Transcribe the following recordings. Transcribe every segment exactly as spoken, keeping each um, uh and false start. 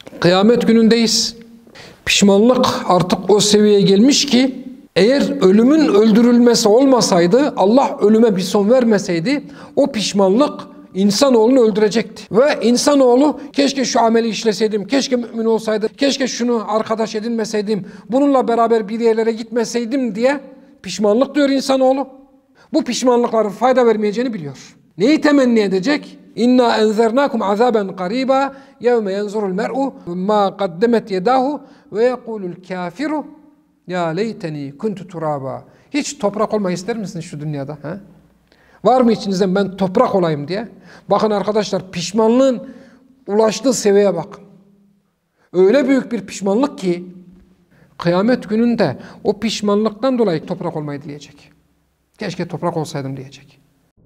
Kıyamet günündeyiz. Pişmanlık artık o seviyeye gelmiş ki eğer ölümün öldürülmesi olmasaydı, Allah ölüme bir son vermeseydi o pişmanlık insanoğlunu öldürecekti. Ve insanoğlu keşke şu ameli işleseydim, keşke mümin olsaydım, keşke şunu arkadaş edinmeseydim, bununla beraber bir yerlere gitmeseydim diye pişmanlık diyor insanoğlu. Bu pişmanlıkların fayda vermeyeceğini biliyor. Neyi temenni edecek? İnna enzernakum azaben qariba yevme yenzurul mer'u ma qaddemet yedahu ve yekulul kafiru ya leyteni kuntu turaba. Hiç toprak olmayı ister misiniz şu dünyada? He? Var mı içinizden ben toprak olayım diye? Bakın arkadaşlar, pişmanlığın ulaştığı seviyeye bakın. Öyle büyük bir pişmanlık ki kıyamet gününde o pişmanlıktan dolayı toprak olmayı dileyecek. Keşke toprak olsaydım diyecek.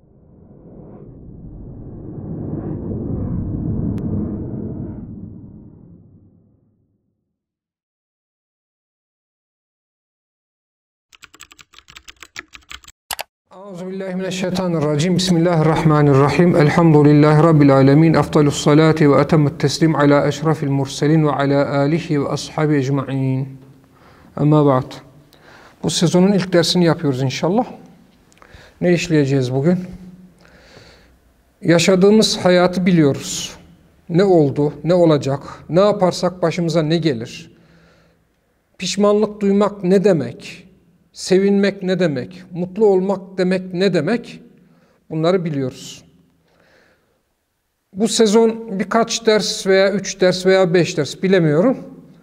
Euzubillahimineşşeytanirracim. Bismillahirrahmanirrahim. Elhamdülillahi Rabbil alemin. Efdalus salati ve etemmut teslim ala eşrafil murselin ve ala alihi ve ashabi ecma'in. Ama ba'd. Bu sezonun ilk dersini yapıyoruz inşallah. Ne işleyeceğiz bugün? Yaşadığımız hayatı biliyoruz. Ne oldu, ne olacak, ne yaparsak başımıza ne gelir? Pişmanlık duymak ne demek? Sevinmek ne demek? Mutlu olmak demek ne demek? Bunları biliyoruz. Bu sezon birkaç ders veya üç ders veya beş ders bilemiyorum.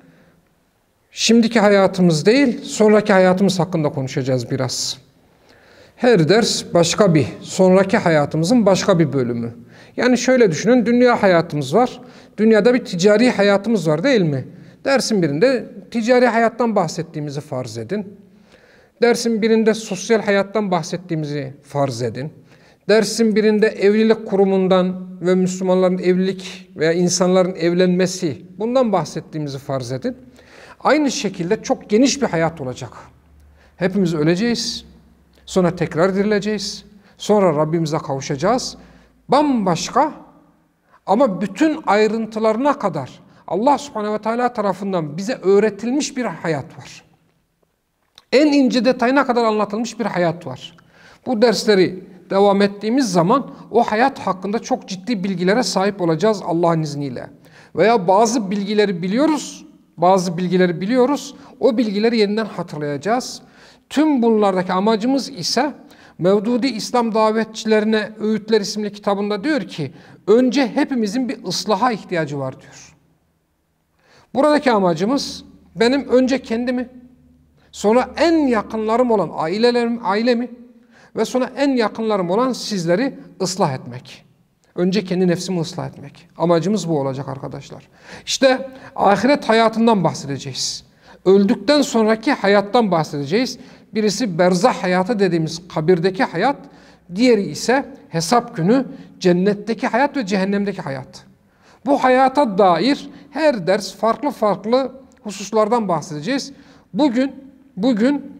Şimdiki hayatımız değil, sonraki hayatımız hakkında konuşacağız biraz. Her ders başka bir, sonraki hayatımızın başka bir bölümü. Yani şöyle düşünün, dünya hayatımız var. Dünyada bir ticari hayatımız var değil mi? Dersin birinde ticari hayattan bahsettiğimizi farz edin. Dersin birinde sosyal hayattan bahsettiğimizi farz edin. Dersin birinde evlilik kurumundan ve Müslümanların evlilik veya insanların evlenmesi, bundan bahsettiğimizi farz edin. Aynı şekilde çok geniş bir hayat olacak. Hepimiz öleceğiz. Sonra tekrar dirileceğiz. Sonra Rabbimize kavuşacağız. Bambaşka ama bütün ayrıntılarına kadar Allah Subhanahu ve Teala tarafından bize öğretilmiş bir hayat var. En ince detayına kadar anlatılmış bir hayat var. Bu dersleri devam ettiğimiz zaman o hayat hakkında çok ciddi bilgilere sahip olacağız Allah'ın izniyle. Veya bazı bilgileri biliyoruz, bazı bilgileri biliyoruz, o bilgileri yeniden hatırlayacağız. Tüm bunlardaki amacımız ise Mevdudi İslam Davetçilerine Öğütler isimli kitabında diyor ki, önce hepimizin bir ıslaha ihtiyacı var diyor. Buradaki amacımız benim önce kendimi, sonra en yakınlarım olan ailelerim, ailemi ve sonra en yakınlarım olan sizleri ıslah etmek. Önce kendi nefsimi ıslah etmek. Amacımız bu olacak arkadaşlar. İşte ahiret hayatından bahsedeceğiz. Öldükten sonraki hayattan bahsedeceğiz. Birisi berzah hayatı dediğimiz kabirdeki hayat, diğeri ise hesap günü cennetteki hayat ve cehennemdeki hayat. Bu hayata dair her ders farklı farklı hususlardan bahsedeceğiz. Bugün bugün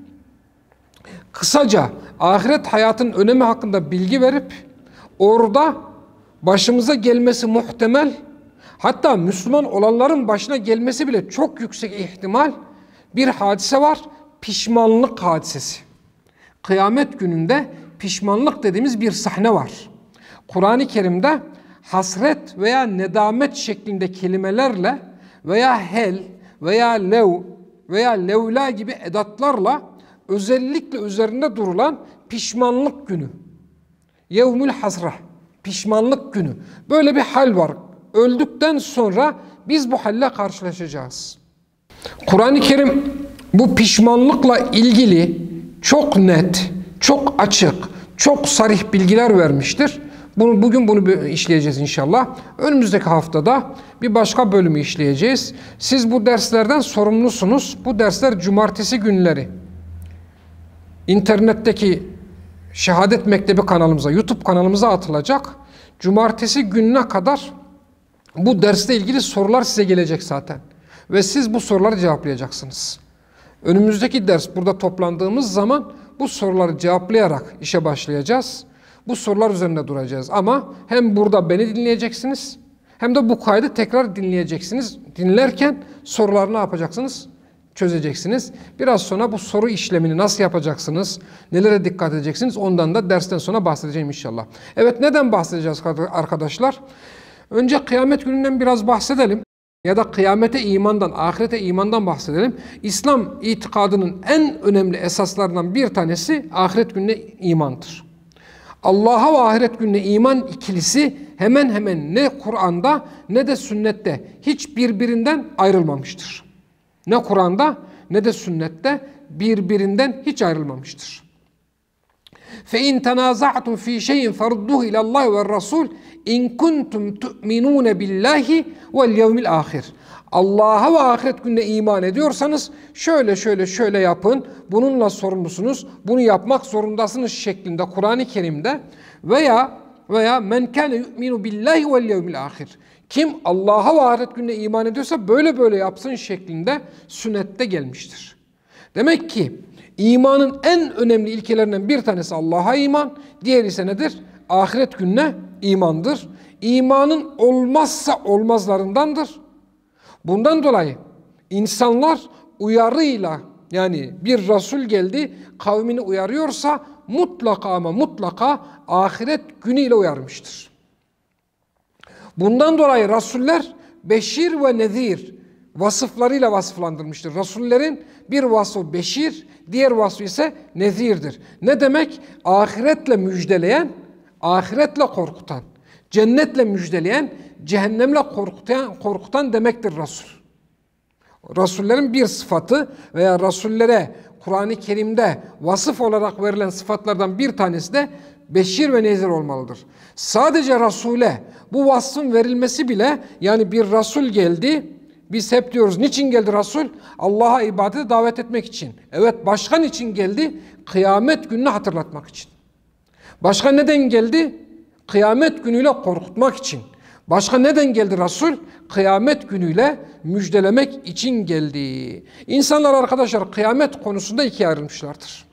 kısaca ahiret hayatının önemi hakkında bilgi verip orada başımıza gelmesi muhtemel, hatta Müslüman olanların başına gelmesi bile çok yüksek ihtimal bir hadise var. Pişmanlık hadisesi. Kıyamet gününde pişmanlık dediğimiz bir sahne var. Kur'an-ı Kerim'de hasret veya nedamet şeklinde kelimelerle veya hel veya lev veya levla gibi edatlarla özellikle üzerinde durulan pişmanlık günü. Yevmül hasra. Pişmanlık günü. Böyle bir hal var. Öldükten sonra biz bu halle karşılaşacağız. Kur'an-ı Kerim bu pişmanlıkla ilgili çok net, çok açık, çok sarih bilgiler vermiştir. Bunu, bugün bunu işleyeceğiz inşallah. Önümüzdeki haftada bir başka bölümü işleyeceğiz. Siz bu derslerden sorumlusunuz. Bu dersler cumartesi günleri İnternetteki Şehadet Mektebi kanalımıza, YouTube kanalımıza atılacak. Cumartesi gününe kadar bu dersle ilgili sorular size gelecek zaten. Ve siz bu soruları cevaplayacaksınız. Önümüzdeki ders burada toplandığımız zaman bu soruları cevaplayarak işe başlayacağız. Bu sorular üzerinde duracağız ama hem burada beni dinleyeceksiniz, hem de bu kaydı tekrar dinleyeceksiniz. Dinlerken soruları ne yapacaksınız? Çözeceksiniz. Biraz sonra bu soru işlemini nasıl yapacaksınız? Nelere dikkat edeceksiniz? Ondan da dersten sonra bahsedeceğim inşallah. Evet, neden bahsedeceğiz arkadaşlar? Önce kıyamet gününden biraz bahsedelim. Ya da kıyamete imandan, ahirete imandan bahsedelim. İslam itikadının en önemli esaslarından bir tanesi ahiret gününe imandır. Allah'a ve ahiret gününe iman ikilisi hemen hemen ne Kur'an'da ne de sünnette hiç birbirinden ayrılmamıştır. Ne Kur'an'da ne de sünnette birbirinden hiç ayrılmamıştır. فَاِنْ تَنَازَعْتُمْ ف۪ي شَيْءٍ فَرُدُّهُ اِلَى اللّٰهِ وَالرَّسُولِ اِنْ كُنْتُمْ تُؤْمِنُونَ بِاللّٰهِ وَالْيَوْمِ الْآخِرِ Allah'a ve ahiret gününe iman ediyorsanız şöyle şöyle şöyle yapın, bununla sorumlusunuz, bunu yapmak zorundasınız şeklinde Kur'an-ı Kerim'de veya veya men kâne yu'minu billahi vel yevmil ahir. Kim Allah'a ve ahiret gününe iman ediyorsa böyle böyle yapsın şeklinde sünnette gelmiştir. Demek ki imanın en önemli ilkelerinden bir tanesi Allah'a iman, diğeri ise nedir? Ahiret gününe imandır. İmanın olmazsa olmazlarındandır. Bundan dolayı insanlar uyarıyla, yani bir Resul geldi kavmini uyarıyorsa mutlaka ama mutlaka ahiret günüyle uyarmıştır. Bundan dolayı Resuller beşir ve nezir vasıflarıyla vasıflandırmıştır. Resullerin bir vasfı beşir, diğer vasfı ise nezirdir. Ne demek? Ahiretle müjdeleyen, ahiretle korkutan, cennetle müjdeleyen, cehennemle korkutan, korkutan demektir Resul. Resullerin bir sıfatı veya Resullere Kur'an-ı Kerim'de vasıf olarak verilen sıfatlardan bir tanesi de beşir ve nezir olmalıdır. Sadece Resul'e bu vasfın verilmesi bile, yani bir Resul geldi, biz hep diyoruz niçin geldi Resul? Allah'a ibadete davet etmek için. Evet, başka niçin geldi? Kıyamet gününü hatırlatmak için. Başka neden geldi? Kıyamet günüyle korkutmak için. Başka neden geldi Resul? Kıyamet günüyle müjdelemek için geldi. İnsanlar arkadaşlar kıyamet konusunda ikiye ayrılmışlardır.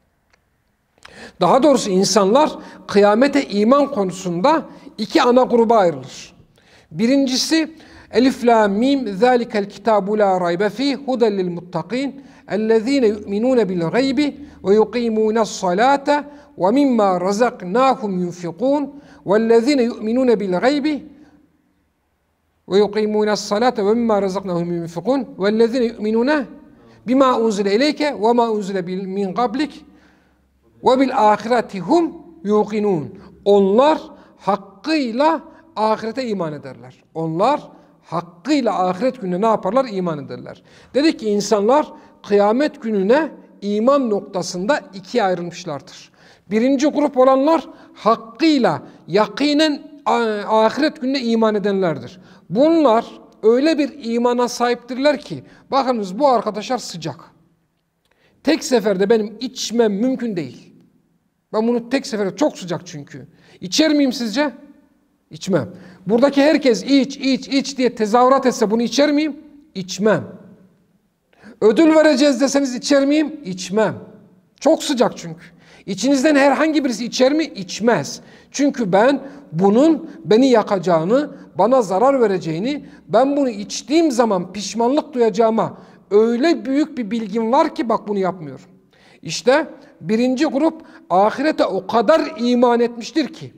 Daha doğrusu insanlar kıyamete iman konusunda iki ana gruba ayrılır. Birincisi Elif la mim zalikel kitabu la raybe fi huden lil muttaqin ellezine yu'minun bil gaybi ve yuqimunas salate ve mimma razaknahum yunfikun vellezine yu'minun bil gaybi ve yuqimunas salate ve mimma razaknahum yunfikun vellezine yu'minun bima unzile ileyke ve ma unzile min qablik ve bil ahireti hum yuqinun. Onlar hakkıyla ahirete iman ederler. Onlar hakkıyla ahiret gününe ne yaparlar? İman ederler. Dedik ki insanlar kıyamet gününe iman noktasında ikiye ayrılmışlardır. Birinci grup olanlar hakkıyla, yakinen ahiret gününe iman edenlerdir. Bunlar öyle bir imana sahiptirler ki, bakınız bu arkadaşlar sıcak. Tek seferde benim içmem mümkün değil. Ben bunu tek seferde, çok sıcak çünkü. İçer miyim sizce? İçmem. Buradaki herkes iç, iç, iç diye tezahürat etse bunu içer miyim? İçmem. Ödül vereceğiz deseniz içer miyim? İçmem. Çok sıcak çünkü. İçinizden herhangi birisi içer mi? İçmez. Çünkü ben bunun beni yakacağını, bana zarar vereceğini, ben bunu içtiğim zaman pişmanlık duyacağıma öyle büyük bir bilgim var ki bak bunu yapmıyorum. İşte birinci grup ahirete o kadar iman etmiştir ki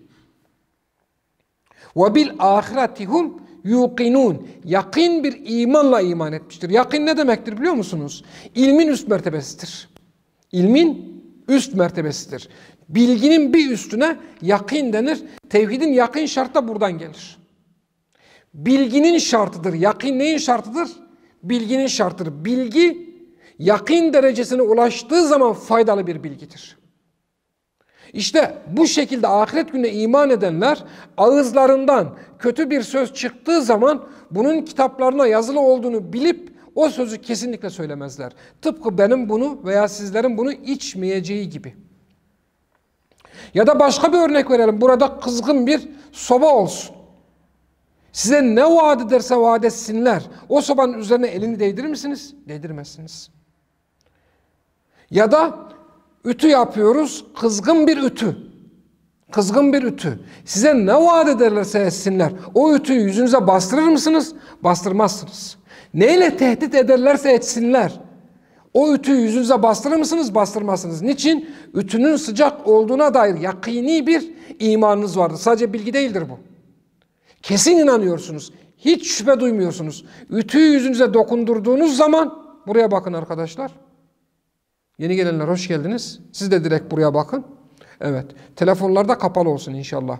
ve bil ahiretihum yuqinun, yakın bir imanla iman etmiştir. Yakın ne demektir biliyor musunuz? İlmin üst mertebesidir. İlmin üst mertebesidir. Bilginin bir üstüne yakın denir. Tevhidin yakın şartı da buradan gelir. Bilginin şartıdır. Yakın neyin şartıdır? Bilginin şartıdır. Bilgi yakın derecesine ulaştığı zaman faydalı bir bilgidir. İşte bu şekilde ahiret gününe iman edenler ağızlarından kötü bir söz çıktığı zaman bunun kitaplarına yazılı olduğunu bilip o sözü kesinlikle söylemezler. Tıpkı benim bunu veya sizlerin bunu içmeyeceği gibi. Ya da başka bir örnek verelim. Burada kızgın bir soba olsun. Size ne vaat ederse vaat etsinler. O sobanın üzerine elini değdirir misiniz? Değdirmezsiniz. Ya da ütü yapıyoruz, kızgın bir ütü. Kızgın bir ütü. Size ne vaat ederlerse etsinler. O ütüyü yüzünüze bastırır mısınız? Bastırmazsınız. Neyle tehdit ederlerse etsinler. O ütüyü yüzünüze bastırır mısınız? Bastırmazsınız. Niçin? Ütünün sıcak olduğuna dair yakini bir imanınız vardır. Sadece bilgi değildir bu. Kesin inanıyorsunuz. Hiç şüphe duymuyorsunuz. Ütüyü yüzünüze dokundurduğunuz zaman, buraya bakın arkadaşlar. Yeni gelenler hoş geldiniz. Siz de direkt buraya bakın. Evet. Telefonlar da kapalı olsun inşallah.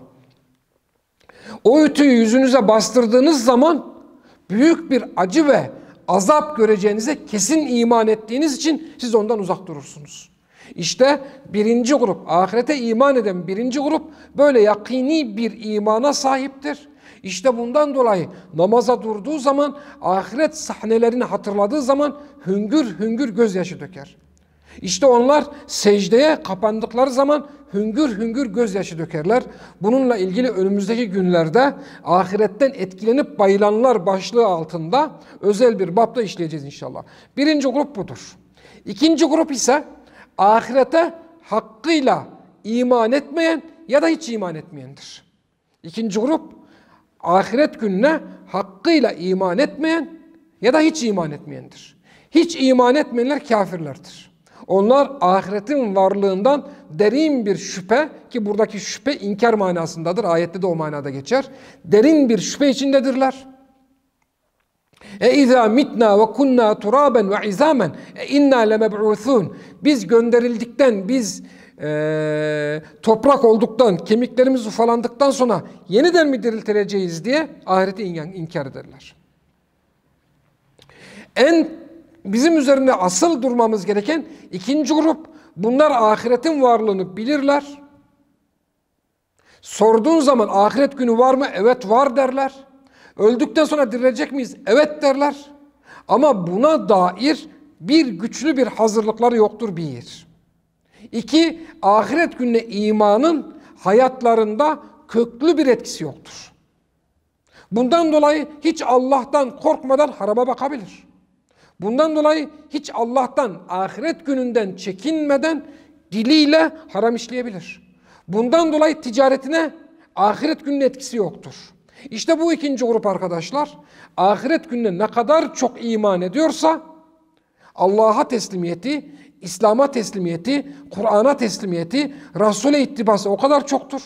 O ütüyü yüzünüze bastırdığınız zaman büyük bir acı ve azap göreceğinize kesin iman ettiğiniz için siz ondan uzak durursunuz. İşte birinci grup, ahirete iman eden birinci grup böyle yakini bir imana sahiptir. İşte bundan dolayı namaza durduğu zaman, ahiret sahnelerini hatırladığı zaman hüngür hüngür gözyaşı döker. İşte onlar secdeye kapandıkları zaman hüngür hüngür gözyaşı dökerler. Bununla ilgili önümüzdeki günlerde ahiretten etkilenip bayılanlar başlığı altında özel bir bapta işleyeceğiz inşallah. Birinci grup budur. İkinci grup ise ahirete hakkıyla iman etmeyen ya da hiç iman etmeyendir. İkinci grup ahiret gününe hakkıyla iman etmeyen ya da hiç iman etmeyendir. Hiç iman etmeyenler kafirlerdir. Onlar ahiretin varlığından derin bir şüphe, ki buradaki şüphe inkar manasındadır. Ayette de o manada geçer. Derin bir şüphe içindedirler. E izâ mitnâ ve kunnâ turâben ve izâmen e innâ lemeb'ûthûn. Biz gönderildikten, biz e, toprak olduktan, kemiklerimiz ufalandıktan sonra yeniden mi diriltileceğiz diye ahireti inkar ederler. En bizim üzerinde asıl durmamız gereken ikinci grup, bunlar ahiretin varlığını bilirler. Sorduğun zaman ahiret günü var mı? Evet var derler. Öldükten sonra dirilecek miyiz? Evet derler. Ama buna dair bir güçlü bir hazırlıkları yoktur bir. İki, ahiret gününe imanın hayatlarında köklü bir etkisi yoktur. Bundan dolayı hiç Allah'tan korkmadan harama bakabilir. Bundan dolayı hiç Allah'tan, ahiret gününden çekinmeden diliyle haram işleyebilir. Bundan dolayı ticaretine ahiret gününün etkisi yoktur. İşte bu ikinci grup arkadaşlar, ahiret gününe ne kadar çok iman ediyorsa, Allah'a teslimiyeti, İslam'a teslimiyeti, Kur'an'a teslimiyeti, Resul'e ittibası o kadar çoktur.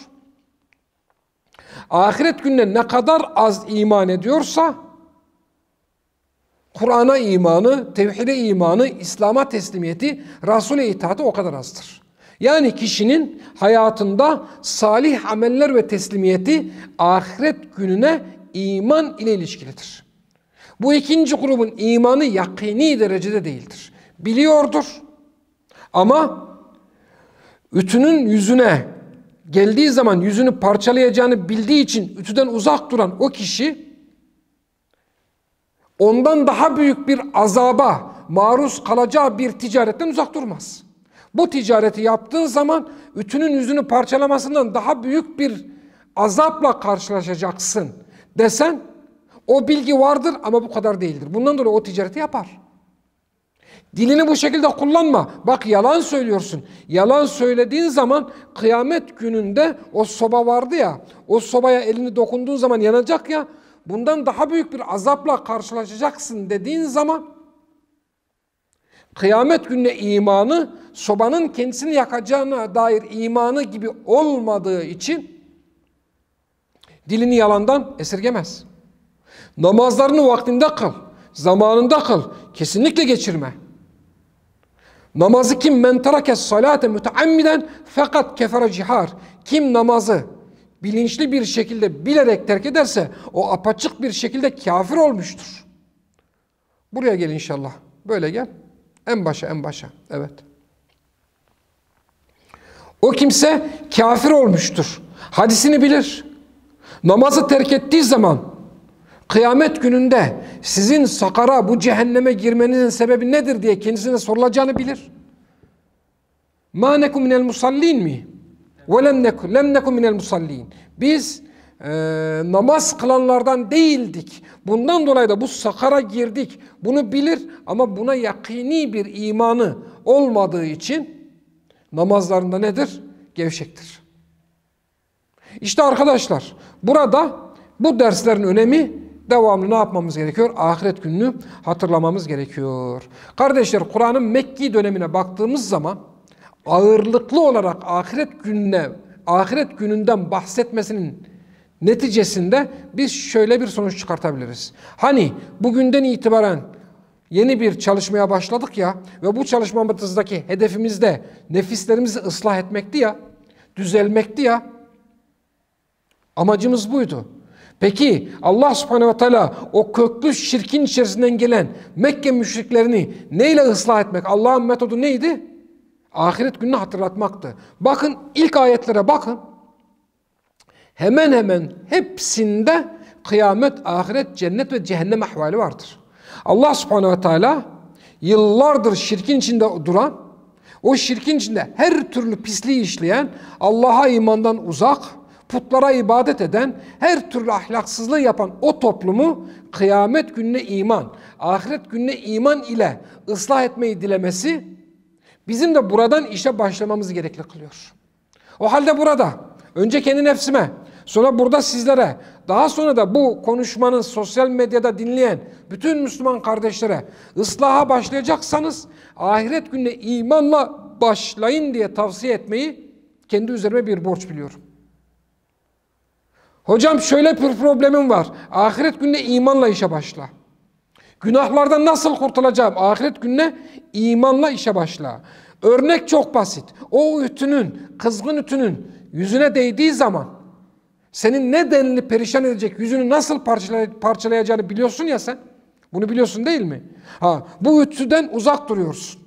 Ahiret gününe ne kadar az iman ediyorsa, Kur'an'a imanı, tevhide imanı, İslam'a teslimiyeti, Resul'e itaati o kadar azdır. Yani kişinin hayatında salih ameller ve teslimiyeti ahiret gününe iman ile ilişkilidir. Bu ikinci grubun imanı yakini derecede değildir. Biliyordur ama ütünün yüzüne geldiği zaman yüzünü parçalayacağını bildiği için ütüden uzak duran o kişi ondan daha büyük bir azaba maruz kalacağı bir ticaretten uzak durmaz. Bu ticareti yaptığın zaman ütünün yüzünü parçalamasından daha büyük bir azapla karşılaşacaksın desen, o bilgi vardır ama bu kadar değildir. Bundan dolayı o ticareti yapar. Dilini bu şekilde kullanma. Bak yalan söylüyorsun. Yalan söylediğin zaman kıyamet gününde o soba vardı ya, o sobaya elini dokunduğun zaman yanacak ya, bundan daha büyük bir azapla karşılaşacaksın dediğin zaman kıyamet gününe imanı sobanın kendisini yakacağına dair imanı gibi olmadığı için dilini yalandan esirgemez. Namazlarını vaktinde kıl, zamanında kıl, kesinlikle geçirme. Namazı kim men terakes salate müteammiden fakat kefere cihar. Kim namazı bilinçli bir şekilde bilerek terk ederse o apaçık bir şekilde kafir olmuştur. Buraya gel inşallah. Böyle gel. En başa en başa. Evet. O kimse kafir olmuştur. Hadisini bilir. Namazı terk ettiği zaman kıyamet gününde sizin sakara, bu cehenneme girmenizin sebebi nedir diye kendisine sorulacağını bilir. مَا نَكُمْ مِنَ الْمُصَلِّينَ mi? وَلَمْ نَكُمْ لَمْ نَكُمْ مِنَ الْمُصَلِّينَ. Biz e, namaz kılanlardan değildik. Bundan dolayı da bu sakara girdik. Bunu bilir ama buna yakini bir imanı olmadığı için namazlarında nedir? Gevşektir. İşte arkadaşlar burada bu derslerin önemi devamlı ne yapmamız gerekiyor? Ahiret gününü hatırlamamız gerekiyor. Kardeşler Kur'an'ın Mekki dönemine baktığımız zaman ağırlıklı olarak ahiret gününe, ahiret gününden bahsetmesinin neticesinde biz şöyle bir sonuç çıkartabiliriz. Hani bugünden itibaren yeni bir çalışmaya başladık ya ve bu çalışmamızdaki hedefimiz de nefislerimizi ıslah etmekti ya, düzelmekti ya. Amacımız buydu. Peki Allah subhanehu ve teala o köklü şirkin içerisinden gelen Mekke müşriklerini neyle ıslah etmek? Allah'ın metodu neydi? Ahiret gününü hatırlatmaktı. Bakın ilk ayetlere bakın. Hemen hemen hepsinde kıyamet, ahiret, cennet ve cehennem ahvali vardır. Allah subhanehu ve teala yıllardır şirkin içinde duran, o şirkin içinde her türlü pisliği işleyen, Allah'a imandan uzak, putlara ibadet eden, her türlü ahlaksızlığı yapan o toplumu kıyamet gününe iman, ahiret gününe iman ile ıslah etmeyi dilemesi bizim de buradan işe başlamamızı gerekli kılıyor. O halde burada önce kendi nefsime, sonra burada sizlere, daha sonra da bu konuşmanın sosyal medyada dinleyen bütün Müslüman kardeşlere ıslaha başlayacaksanız ahiret gününe imanla başlayın diye tavsiye etmeyi kendi üzerime bir borç biliyorum. Hocam şöyle bir problemim var. Ahiret gününe imanla işe başla. Günahlardan nasıl kurtulacağım? Ahiret gününe imanla işe başla. Örnek çok basit. O ütünün, kızgın ütünün yüzüne değdiği zaman senin ne denli perişan edecek, yüzünü nasıl parçalay parçalayacağını biliyorsun ya sen. Bunu biliyorsun değil mi? Ha, bu ütüden uzak duruyorsun.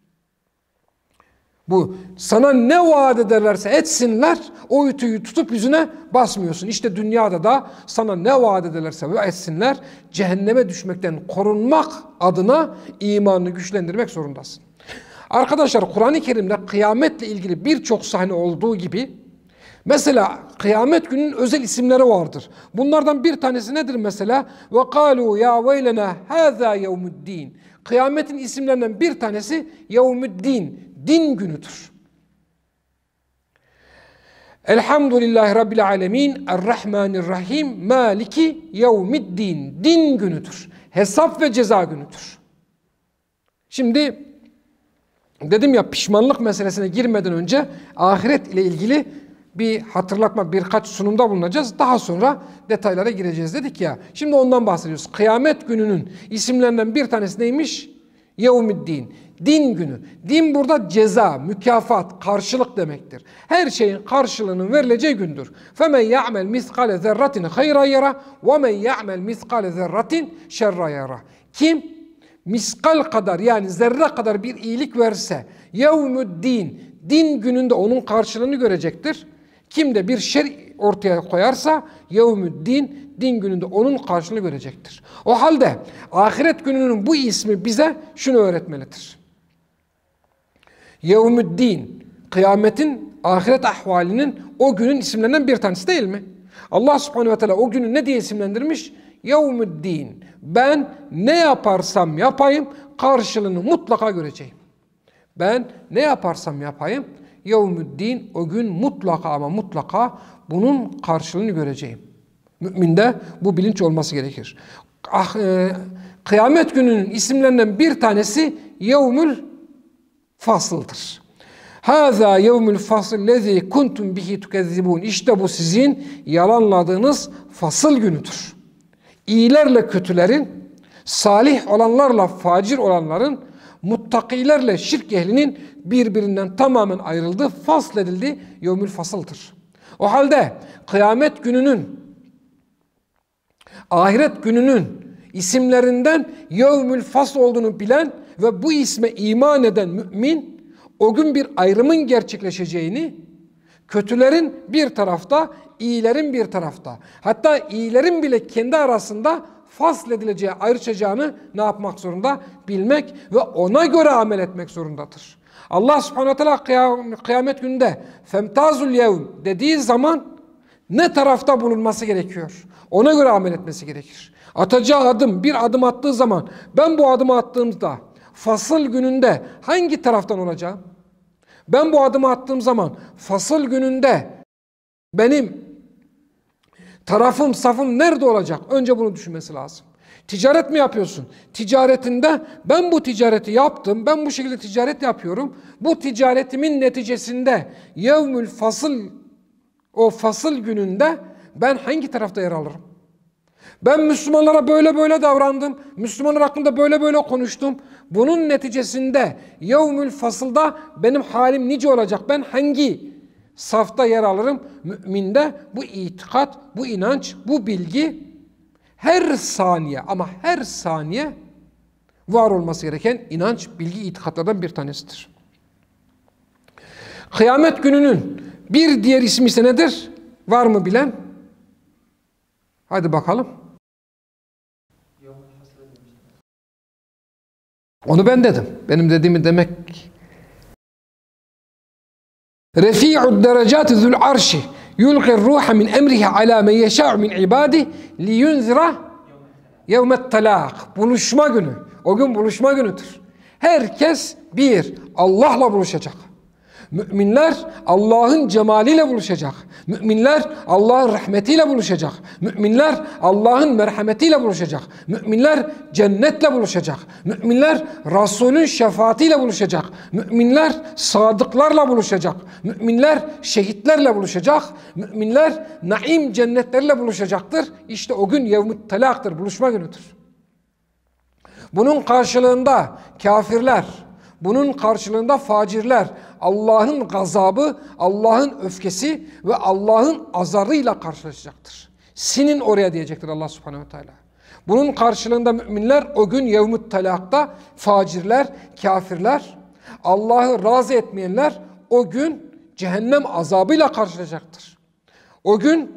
Bu sana ne vaat ederlerse etsinler, o ütüyü tutup yüzüne basmıyorsun. İşte dünyada da sana ne vaat ederlerse etsinler, cehenneme düşmekten korunmak adına imanını güçlendirmek zorundasın. Arkadaşlar Kur'an-ı Kerim'de kıyametle ilgili birçok sahne olduğu gibi mesela kıyamet gününün özel isimleri vardır. Bunlardan bir tanesi nedir mesela? وَقَالُوا يَا وَيْلَنَا هَذَا يَوْمُ الدِّينِ Kıyametin isimlerinden bir tanesi Yevmüddin, din günüdür. Elhamdülillahi Rabbil alemin, Errahmanirrahim, Maliki Yevmiddin, din günüdür. Hesap ve ceza günüdür. Şimdi dedim ya, pişmanlık meselesine girmeden önce ahiret ile ilgili bir hatırlatma, birkaç sunumda bulunacağız. Daha sonra detaylara gireceğiz dedik ya. Şimdi ondan bahsediyoruz. Kıyamet gününün isimlerinden bir tanesi neymiş? Yevmiddin. Din günü. Din burada ceza, mükafat, karşılık demektir. Her şeyin karşılığının verileceği gündür. فَمَنْ يَعْمَلْ مِثْقَالَ ذَرَّةٍ خَيْرًا يَرَى وَمَنْ يَعْمَلْ مِثْقَالَ ذَرَّةٍ شَرًّا يَرَى Kim miskal kadar, yani zerre kadar bir iyilik verse yevmüddin, din gününde onun karşılığını görecektir. Kim de bir şer ortaya koyarsa yevmüddin, din gününde onun karşılığını görecektir. O halde ahiret gününün bu ismi bize şunu öğretmelidir. Yevmüddin, kıyametin, ahiret ahvalinin o günün isimlerinden bir tanesi değil mi? Allah subhanehu ve teala o günü ne diye isimlendirmiş? Yevmüddin. Ben ne yaparsam yapayım karşılığını mutlaka göreceğim. Ben ne yaparsam yapayım Yevmüddin, o gün mutlaka ama mutlaka bunun karşılığını göreceğim. Müminde bu bilinç olması gerekir. Ah, e, kıyamet gününün isimlerinden bir tanesi Yevmül Fasıl'dır. Hâzâ yevmül fasıl lezî kuntum bihi tukezzibûn. İşte bu sizin yalanladığınız fasıl günüdür. İyilerle kötülerin, salih olanlarla facir olanların, muttakilerle şirk ehlinin birbirinden tamamen ayrıldığı, fasledildiği yevmül fasıldır. O halde kıyamet gününün, ahiret gününün isimlerinden yevmül fasl olduğunu bilen ve bu isme iman eden mümin, o gün bir ayrımın gerçekleşeceğini, kötülerin bir tarafta, iyilerin bir tarafta, hatta iyilerin bile kendi arasında fasledileceği, ayrışacağını ne yapmak zorunda? Bilmek ve ona göre amel etmek zorundadır. Allah subhanahu teala kıyamet gününde femtazul yevm dediği zaman ne tarafta bulunması gerekiyor? Ona göre amel etmesi gerekir. Atacağı adım, bir adım attığı zaman ben bu adımı attığımda fasıl gününde hangi taraftan olacağım? Ben bu adımı attığım zaman fasıl gününde benim Tarafım, safım nerede olacak? Önce bunu düşünmesi lazım. Ticaret mi yapıyorsun? Ticaretinde ben bu ticareti yaptım, ben bu şekilde ticaret yapıyorum. Bu ticaretimin neticesinde yevmül fasıl, o fasıl gününde ben hangi tarafta yer alırım? Ben Müslümanlara böyle böyle davrandım, Müslümanlar hakkında böyle böyle konuştum. Bunun neticesinde yevmül fasılda benim halim nice olacak? Ben hangi safta yer alırım? Müminde bu itikat, bu inanç, bu bilgi her saniye ama her saniye var olması gereken inanç, bilgi, itikatlardan bir tanesidir. Kıyamet gününün bir diğer ismi ise nedir? Var mı bilen? Hadi bakalım. Onu ben dedim. Benim dediğimi demek. Refi'ud derecati zul arşi yulqir ruha min emrihi ala men yeşâ'u min ibâdih liyunzira yevmet talâk. Buluşma günü. O gün buluşma günüdür. Herkes bir Allah'la buluşacak. Müminler Allah'ın cemaliyle buluşacak. Müminler Allah'ın rahmetiyle buluşacak. Müminler Allah'ın merhametiyle buluşacak. Müminler cennetle buluşacak. Müminler Resulün şefaatiyle buluşacak. Müminler sadıklarla buluşacak. Müminler şehitlerle buluşacak. Müminler naim cennetlerle buluşacaktır. İşte o gün yevmut telaktır, buluşma günüdür. Bunun karşılığında kafirler, bunun karşılığında facirler Allah'ın gazabı, Allah'ın öfkesi ve Allah'ın azarıyla karşılaşacaktır. Sinin oraya diyecektir Allah subhanehu ve teala. Bunun karşılığında müminler o gün yevmut telakta facirler, kafirler, Allah'ı razı etmeyenler o gün cehennem azabıyla karşılaşacaktır. O gün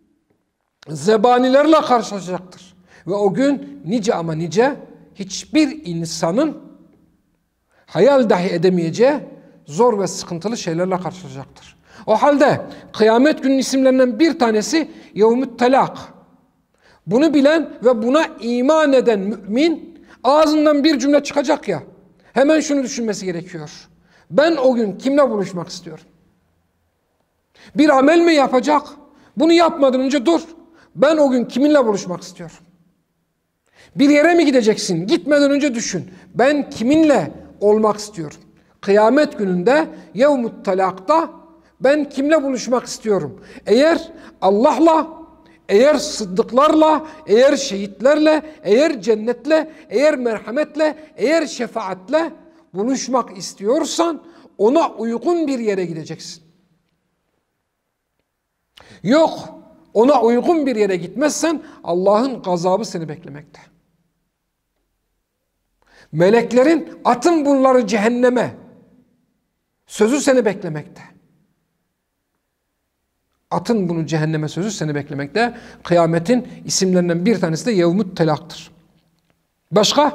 zebanilerle karşılaşacaktır. Ve o gün nice ama nice hiçbir insanın hayal dahi edemeyeceği zor ve sıkıntılı şeylerle karşılaşacaktır. O halde kıyamet günün isimlerinden bir tanesi yevmut telak. Bunu bilen ve buna iman eden mümin ağzından bir cümle çıkacak ya, hemen şunu düşünmesi gerekiyor. Ben o gün kimle buluşmak istiyorum? Bir amel mi yapacak? Bunu yapmadan önce dur. Ben o gün kiminle buluşmak istiyorum? Bir yere mi gideceksin? Gitmeden önce düşün. Ben kiminle olmak istiyorum? Kıyamet gününde yevmut telakta ben kimle buluşmak istiyorum? Eğer Allah'la, eğer sıddıklarla, eğer şehitlerle, eğer cennetle, eğer merhametle, eğer şefaatle buluşmak istiyorsan ona uygun bir yere gideceksin. Yok, ona uygun bir yere gitmezsen Allah'ın gazabı seni beklemekte. Meleklerin atın bunları cehenneme sözü seni beklemekte. Atın bunu cehenneme sözü seni beklemekte. Kıyametin isimlerinden bir tanesi de yevmut telaktır. Başka?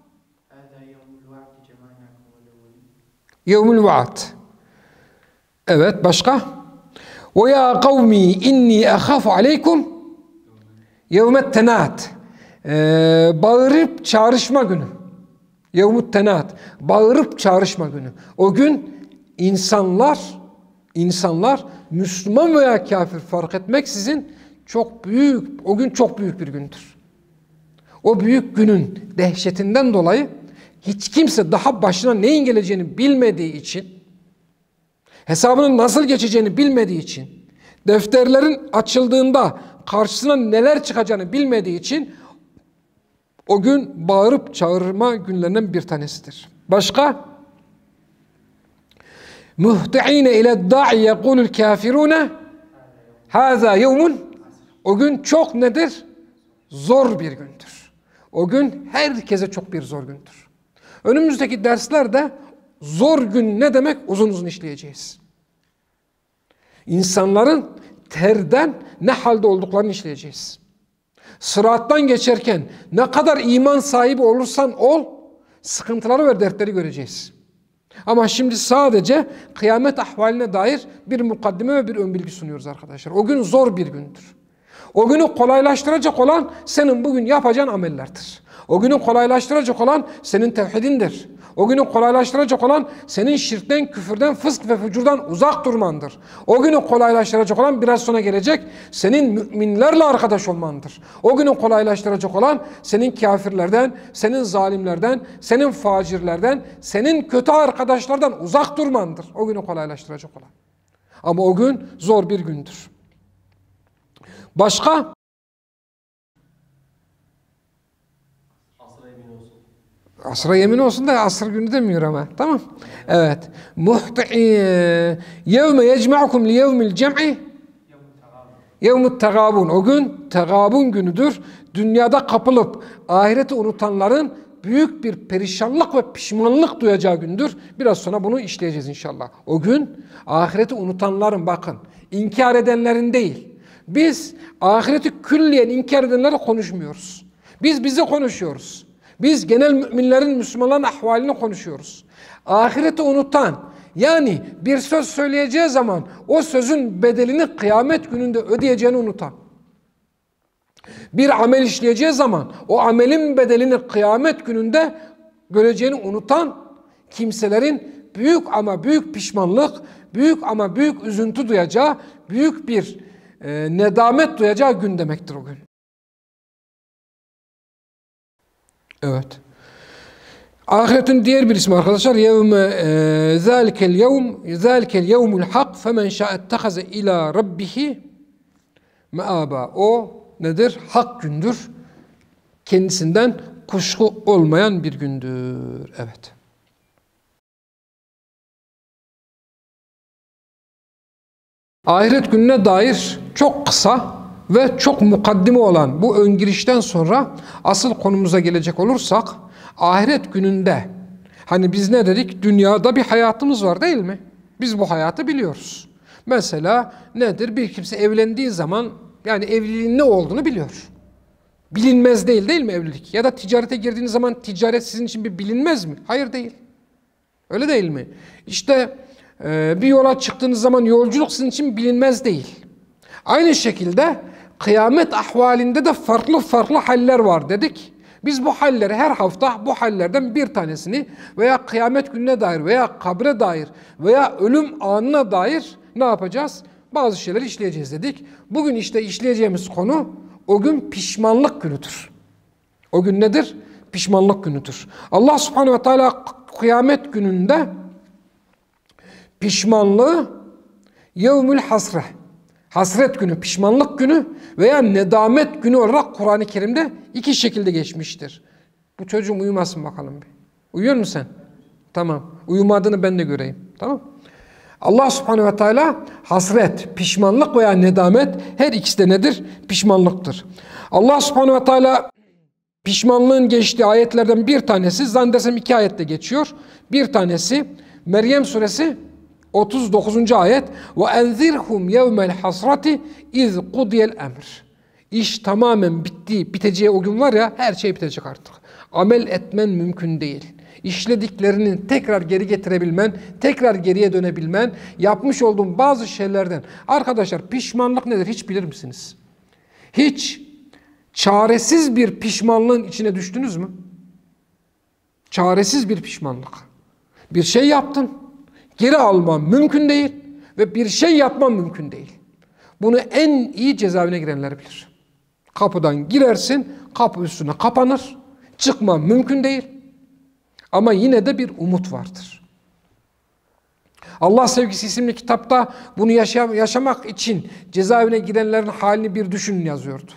Yevmul vaad. Evet, başka? Ve ya kavmi inni akhafu aleykum yevmet tenat. Bağırıp çağrışma günü. Yevmut tenat. Bağırıp çağrışma günü. O gün insanlar insanlar Müslüman veya kafir fark etmeksizin çok büyük, o gün çok büyük bir gündür. O büyük günün dehşetinden dolayı hiç kimse daha başına neyin geleceğini bilmediği için, hesabının nasıl geçeceğini bilmediği için, defterlerin açıldığında karşısına neler çıkacağını bilmediği için o gün bağırıp çağırma günlerinden bir tanesidir. Başka? Muhti'ine ile da'i yekulul kafirune haza yevmun. O gün çok nedir? Zor bir gündür. O gün herkese çok bir zor gündür. Önümüzdeki derslerde zor gün ne demek uzun uzun işleyeceğiz. İnsanların terden ne halde olduklarını işleyeceğiz. Sırattan geçerken ne kadar iman sahibi olursan ol, sıkıntıları ve dertleri göreceğiz. Ama şimdi sadece kıyamet ahvaline dair bir mukaddime ve bir ön bilgi sunuyoruz arkadaşlar. O gün zor bir gündür. O günü kolaylaştıracak olan senin bugün yapacağın amellerdir. O günü kolaylaştıracak olan senin tevhidindir. O günü kolaylaştıracak olan senin şirkten, küfürden, fısk ve fücurdan uzak durmandır. O günü kolaylaştıracak olan biraz sonra gelecek senin müminlerle arkadaş olmandır. O günü kolaylaştıracak olan senin kafirlerden, senin zalimlerden, senin facirlerden, senin kötü arkadaşlardan uzak durmandır. O günü kolaylaştıracak olan. Ama o gün zor bir gündür. Başka? Asra yemin olsun da asır günü demiyor ama. Tamam. Evet. Muhti yevme yecma'ukum li yevmil cem'i yevmut tegabun. O gün tegabun günüdür. Dünyada kapılıp ahireti unutanların büyük bir perişanlık ve pişmanlık duyacağı gündür. Biraz sonra bunu işleyeceğiz inşallah. O gün ahireti unutanların, bakın, inkar edenlerin değil. Biz ahireti külliyen inkar edenleri konuşmuyoruz. Biz bizi konuşuyoruz. Biz genel müminlerin, Müslümanların ahvalini konuşuyoruz. Ahireti unutan, yani bir söz söyleyeceği zaman o sözün bedelini kıyamet gününde ödeyeceğini unutan. Bir amel işleyeceği zaman o amelin bedelini kıyamet gününde göreceğini unutan kimselerin büyük ama büyük pişmanlık, büyük ama büyük üzüntü duyacağı, büyük bir e, nedamet duyacağı gün demektir o gün. Evet. Ahiretin diğer bir ismi arkadaşlar, yevme zâlikel yevm zâlikel yevmul hak femen şa'ettehaze ila rabbihi meâba. O nedir? Hak gündür. Kendisinden kuşku olmayan bir gündür. Evet. Ahiret gününe dair çok kısa ve çok mukaddime olan bu ön girişten sonra asıl konumuza gelecek olursak, ahiret gününde hani biz ne dedik? Dünyada bir hayatımız var değil mi? Biz bu hayatı biliyoruz. Mesela nedir? Bir kimse evlendiği zaman yani evliliğin ne olduğunu biliyor. Bilinmez değil değil mi evlilik? Ya da ticarete girdiğiniz zaman ticaret sizin için bir bilinmez mi? Hayır değil. Öyle değil mi? İşte e, bir yola çıktığınız zaman yolculuk sizin için bilinmez değil. Aynı şekilde kıyamet ahvalinde de farklı farklı haller var dedik. Biz bu halleri her hafta bu hallerden bir tanesini veya kıyamet gününe dair veya kabre dair veya ölüm anına dair ne yapacağız? Bazı şeyler işleyeceğiz dedik. Bugün işte işleyeceğimiz konu o gün pişmanlık günüdür. O gün nedir? Pişmanlık günüdür. Allah subhanehu ve teala kıyamet gününde pişmanlığı yevmül hasre, hasret günü, pişmanlık günü veya nedamet günü olarak Kur'an-ı Kerim'de iki şekilde geçmiştir. Bu çocuğum uyumasın bakalım bir. Uyuyor musun sen? Tamam. Uyumadığını ben de göreyim. Tamam. Allah subhanehu ve teala hasret, pişmanlık veya nedamet her ikisi de nedir? Pişmanlıktır. Allah subhanehu ve teala pişmanlığın geçtiği ayetlerden bir tanesi, zannedersem iki ayette geçiyor. Bir tanesi Meryem suresi otuz dokuzuncu ayet. وَاَنْذِرْهُمْ يَوْمَ الْحَسْرَةِ اِذْ قُضِيَ الْاَمْرِ. İş tamamen bitti, biteceği o gün var ya, her şey bitecek artık. Amel etmen mümkün değil. İşlediklerinin tekrar geri getirebilmen, tekrar geriye dönebilmen, yapmış olduğun bazı şeylerden. Arkadaşlar pişmanlık nedir hiç bilir misiniz? Hiç çaresiz bir pişmanlığın içine düştünüz mü? Çaresiz bir pişmanlık. Bir şey yaptın, geri alman mümkün değil ve bir şey yapman mümkün değil. Bunu en iyi cezaevine girenler bilir. Kapıdan girersin, kapı üstüne kapanır, çıkman mümkün değil. Ama yine de bir umut vardır. Allah Sevgisi isimli kitapta bunu yaşam, yaşamak için cezaevine girenlerin halini bir düşünün yazıyordu.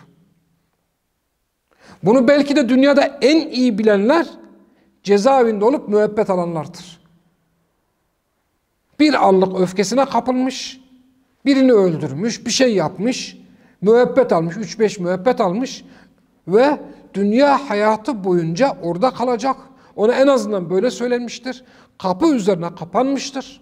Bunu belki de dünyada en iyi bilenler cezaevinde olup müebbet alanlardır. Bir anlık öfkesine kapılmış, birini öldürmüş, bir şey yapmış, müebbet almış, üç beş müebbet almış ve dünya hayatı boyunca orada kalacak. Ona en azından böyle söylenmiştir. Kapı üzerine kapanmıştır.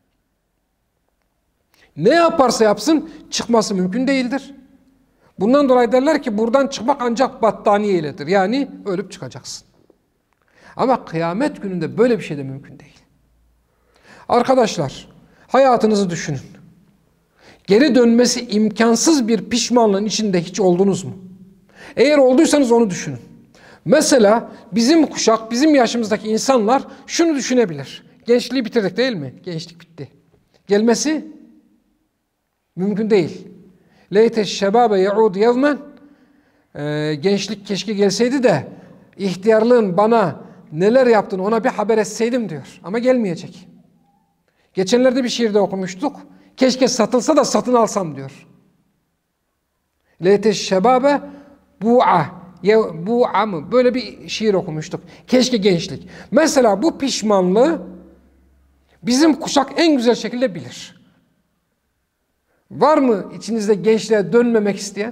Ne yaparsa yapsın çıkması mümkün değildir. Bundan dolayı derler ki buradan çıkmak ancak battaniye iledir. Yani ölüp çıkacaksın. Ama kıyamet gününde böyle bir şey de mümkün değil. Arkadaşlar hayatınızı düşünün. Geri dönmesi imkansız bir pişmanlığın içinde hiç oldunuz mu? Eğer olduysanız onu düşünün. Mesela bizim kuşak, bizim yaşımızdaki insanlar şunu düşünebilir. Gençliği bitirdik değil mi? Gençlik bitti. Gelmesi mümkün değil. Leyte şebabe yaud yevmen. Gençlik keşke gelseydi de ihtiyarlığın bana neler yaptığını ona bir haber etseydim diyor. Ama gelmeyecek. Geçenlerde bir şiirde okumuştuk. Keşke satılsa da satın alsam diyor. Leyte şebabe bu'a. Bu'a mı? Böyle bir şiir okumuştuk. Keşke gençlik. Mesela bu pişmanlığı bizim kuşak en güzel şekilde bilir. Var mı içinizde gençliğe dönmemek isteyen?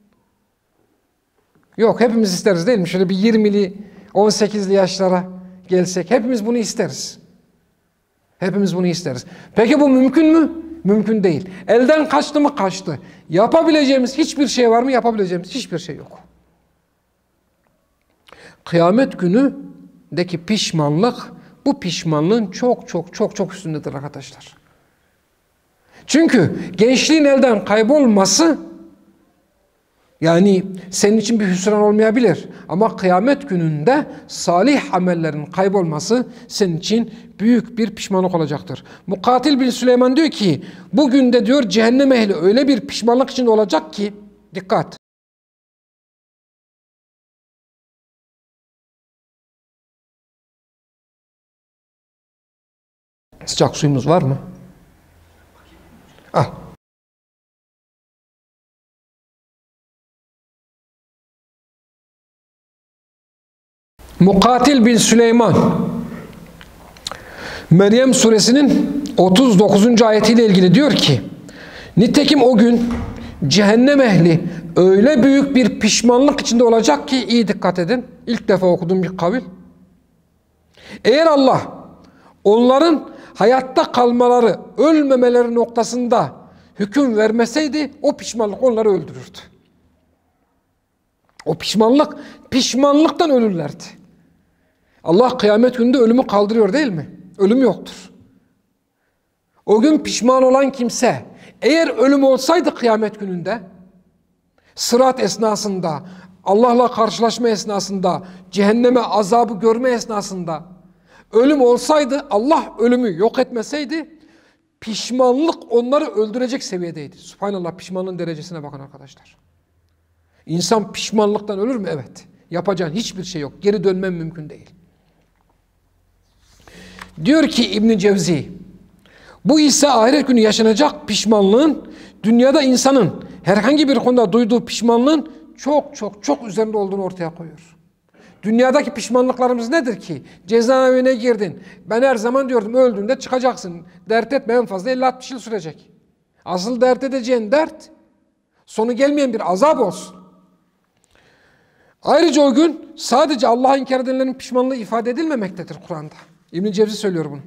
Yok, hepimiz isteriz değil mi? Şöyle bir yirmili, on sekizli yaşlara gelsek hepimiz bunu isteriz. Hepimiz bunu isteriz. Peki bu mümkün mü? Mümkün değil. Elden kaçtı mı? Kaçtı. Yapabileceğimiz hiçbir şey var mı? Yapabileceğimiz hiçbir şey yok. Kıyamet günündeki pişmanlık bu pişmanlığın çok çok çok çok üstündedir arkadaşlar. Çünkü gençliğin elden kaybolması yani senin için bir hüsran olmayabilir. Ama kıyamet gününde salih amellerin kaybolması senin için büyük bir pişmanlık olacaktır. Mukatil bin Süleyman diyor ki bugün de diyor cehennem ehli öyle bir pişmanlık içinde olacak ki dikkat. Sıcak suyumuz var mı? Al. Mukatil bin Süleyman Meryem suresinin otuz dokuzuncu ayetiyle ilgili diyor ki nitekim o gün cehennem ehli öyle büyük bir pişmanlık içinde olacak ki iyi dikkat edin. İlk defa okuduğum bir kavil. Eğer Allah onların hayatta kalmaları, ölmemeleri noktasında hüküm vermeseydi o pişmanlık onları öldürürdü. O pişmanlık, pişmanlıktan ölürlerdi. Allah kıyamet gününde ölümü kaldırıyor değil mi? Ölüm yoktur. O gün pişman olan kimse eğer ölüm olsaydı kıyamet gününde sırat esnasında, Allah'la karşılaşma esnasında, cehenneme azabı görme esnasında ölüm olsaydı, Allah ölümü yok etmeseydi pişmanlık onları öldürecek seviyedeydi. Subhanallah, pişmanlığın derecesine bakın arkadaşlar. İnsan pişmanlıktan ölür mü? Evet. Yapacağın hiçbir şey yok. Geri dönmen mümkün değil. Diyor ki İbn Cevzi, bu ise ahiret günü yaşanacak pişmanlığın, dünyada insanın herhangi bir konuda duyduğu pişmanlığın çok çok çok üzerinde olduğunu ortaya koyuyor. Dünyadaki pişmanlıklarımız nedir ki? Cezaevine girdin. Ben her zaman diyordum öldüğünde çıkacaksın. Dert etme, en fazla elli altmış yıl sürecek. Asıl dert edeceğin dert sonu gelmeyen bir azap olsun. Ayrıca o gün sadece Allah'a inkar edenlerin pişmanlığı ifade edilmemektedir Kur'an'da. İbn Cevzi söylüyor bunu.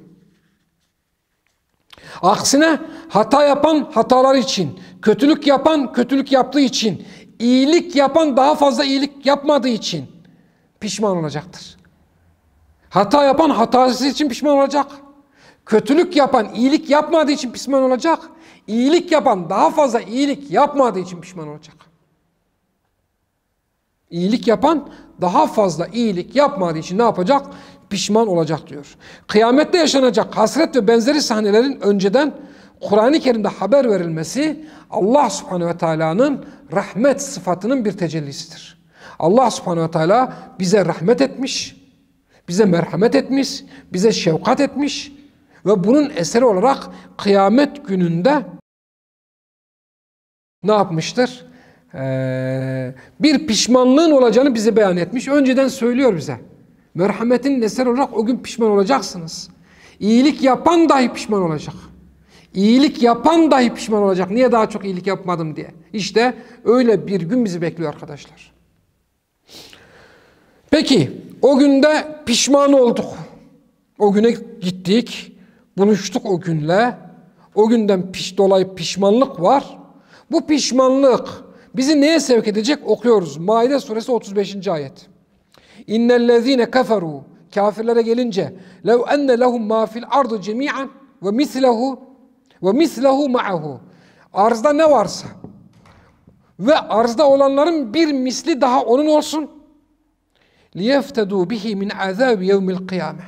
Aksine hata yapan hatalar için, kötülük yapan kötülük yaptığı için, iyilik yapan daha fazla iyilik yapmadığı için pişman olacaktır. Hata yapan hatası için pişman olacak. Kötülük yapan iyilik yapmadığı için pişman olacak. İyilik yapan daha fazla iyilik yapmadığı için pişman olacak. İyilik yapan daha fazla iyilik yapmadığı için ne yapacak? Pişman olacak diyor. Kıyamette yaşanacak hasret ve benzeri sahnelerin önceden Kur'an-ı Kerim'de haber verilmesi Allah Subhanahu ve Teala'nın rahmet sıfatının bir tecellisidir. Allah Subhanahu ve Teala bize rahmet etmiş, bize merhamet etmiş, bize şefkat etmiş ve bunun eseri olarak kıyamet gününde ne yapmıştır? Ee, bir pişmanlığın olacağını bize beyan etmiş. Önceden söylüyor bize. Merhametin eseri olarak o gün pişman olacaksınız. İyilik yapan dahi pişman olacak. İyilik yapan dahi pişman olacak. Niye daha çok iyilik yapmadım diye. İşte öyle bir gün bizi bekliyor arkadaşlar. Peki o günde pişman olduk. O güne gittik. Buluştuk o günle. O günden piş, dolayı pişmanlık var. Bu pişmanlık bizi neye sevk edecek? Okuyoruz. Maide suresi otuz beşinci ayet. İnnellezîne keferû, kafirlere gelince lev enne lehum mâ fil ardı cemî'an ve mislehu ve mislehu ma'ahu. Arzda ne varsa ve arzda olanların bir misli daha onun olsun. لِيَفْتَدُوا بِهِ مِنْ عَذَابِ يَوْمِ الْقِيَامَةِ.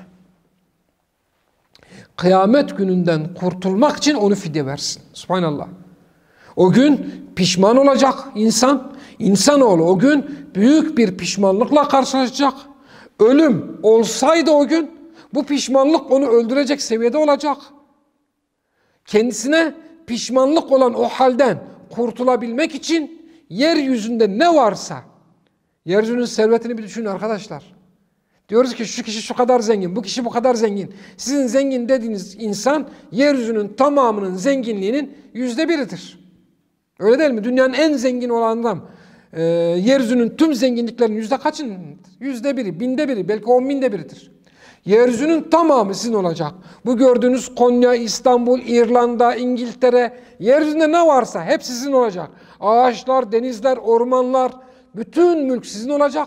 Kıyamet gününden kurtulmak için onu fidye versin. Subhanallah. O gün pişman olacak insan. İnsanoğlu o gün büyük bir pişmanlıkla karşılaşacak. Ölüm olsaydı o gün bu pişmanlık onu öldürecek seviyede olacak. Kendisine pişmanlık olan o halden kurtulabilmek için yeryüzünde ne varsa, yeryüzünün servetini bir düşünün arkadaşlar. Diyoruz ki şu kişi şu kadar zengin, bu kişi bu kadar zengin. Sizin zengin dediğiniz insan yeryüzünün tamamının zenginliğinin yüzde biridir. Öyle değil mi? Dünyanın en zengin olan adam e, yeryüzünün tüm zenginliklerinin yüzde kaçın? Yüzde biri, binde biri, belki on binde biridir. Yeryüzünün tamamı sizin olacak. Bu gördüğünüz Konya, İstanbul, İrlanda, İngiltere, yeryüzünde ne varsa hep sizin olacak. Ağaçlar, denizler, ormanlar, bütün mülk sizin olacak.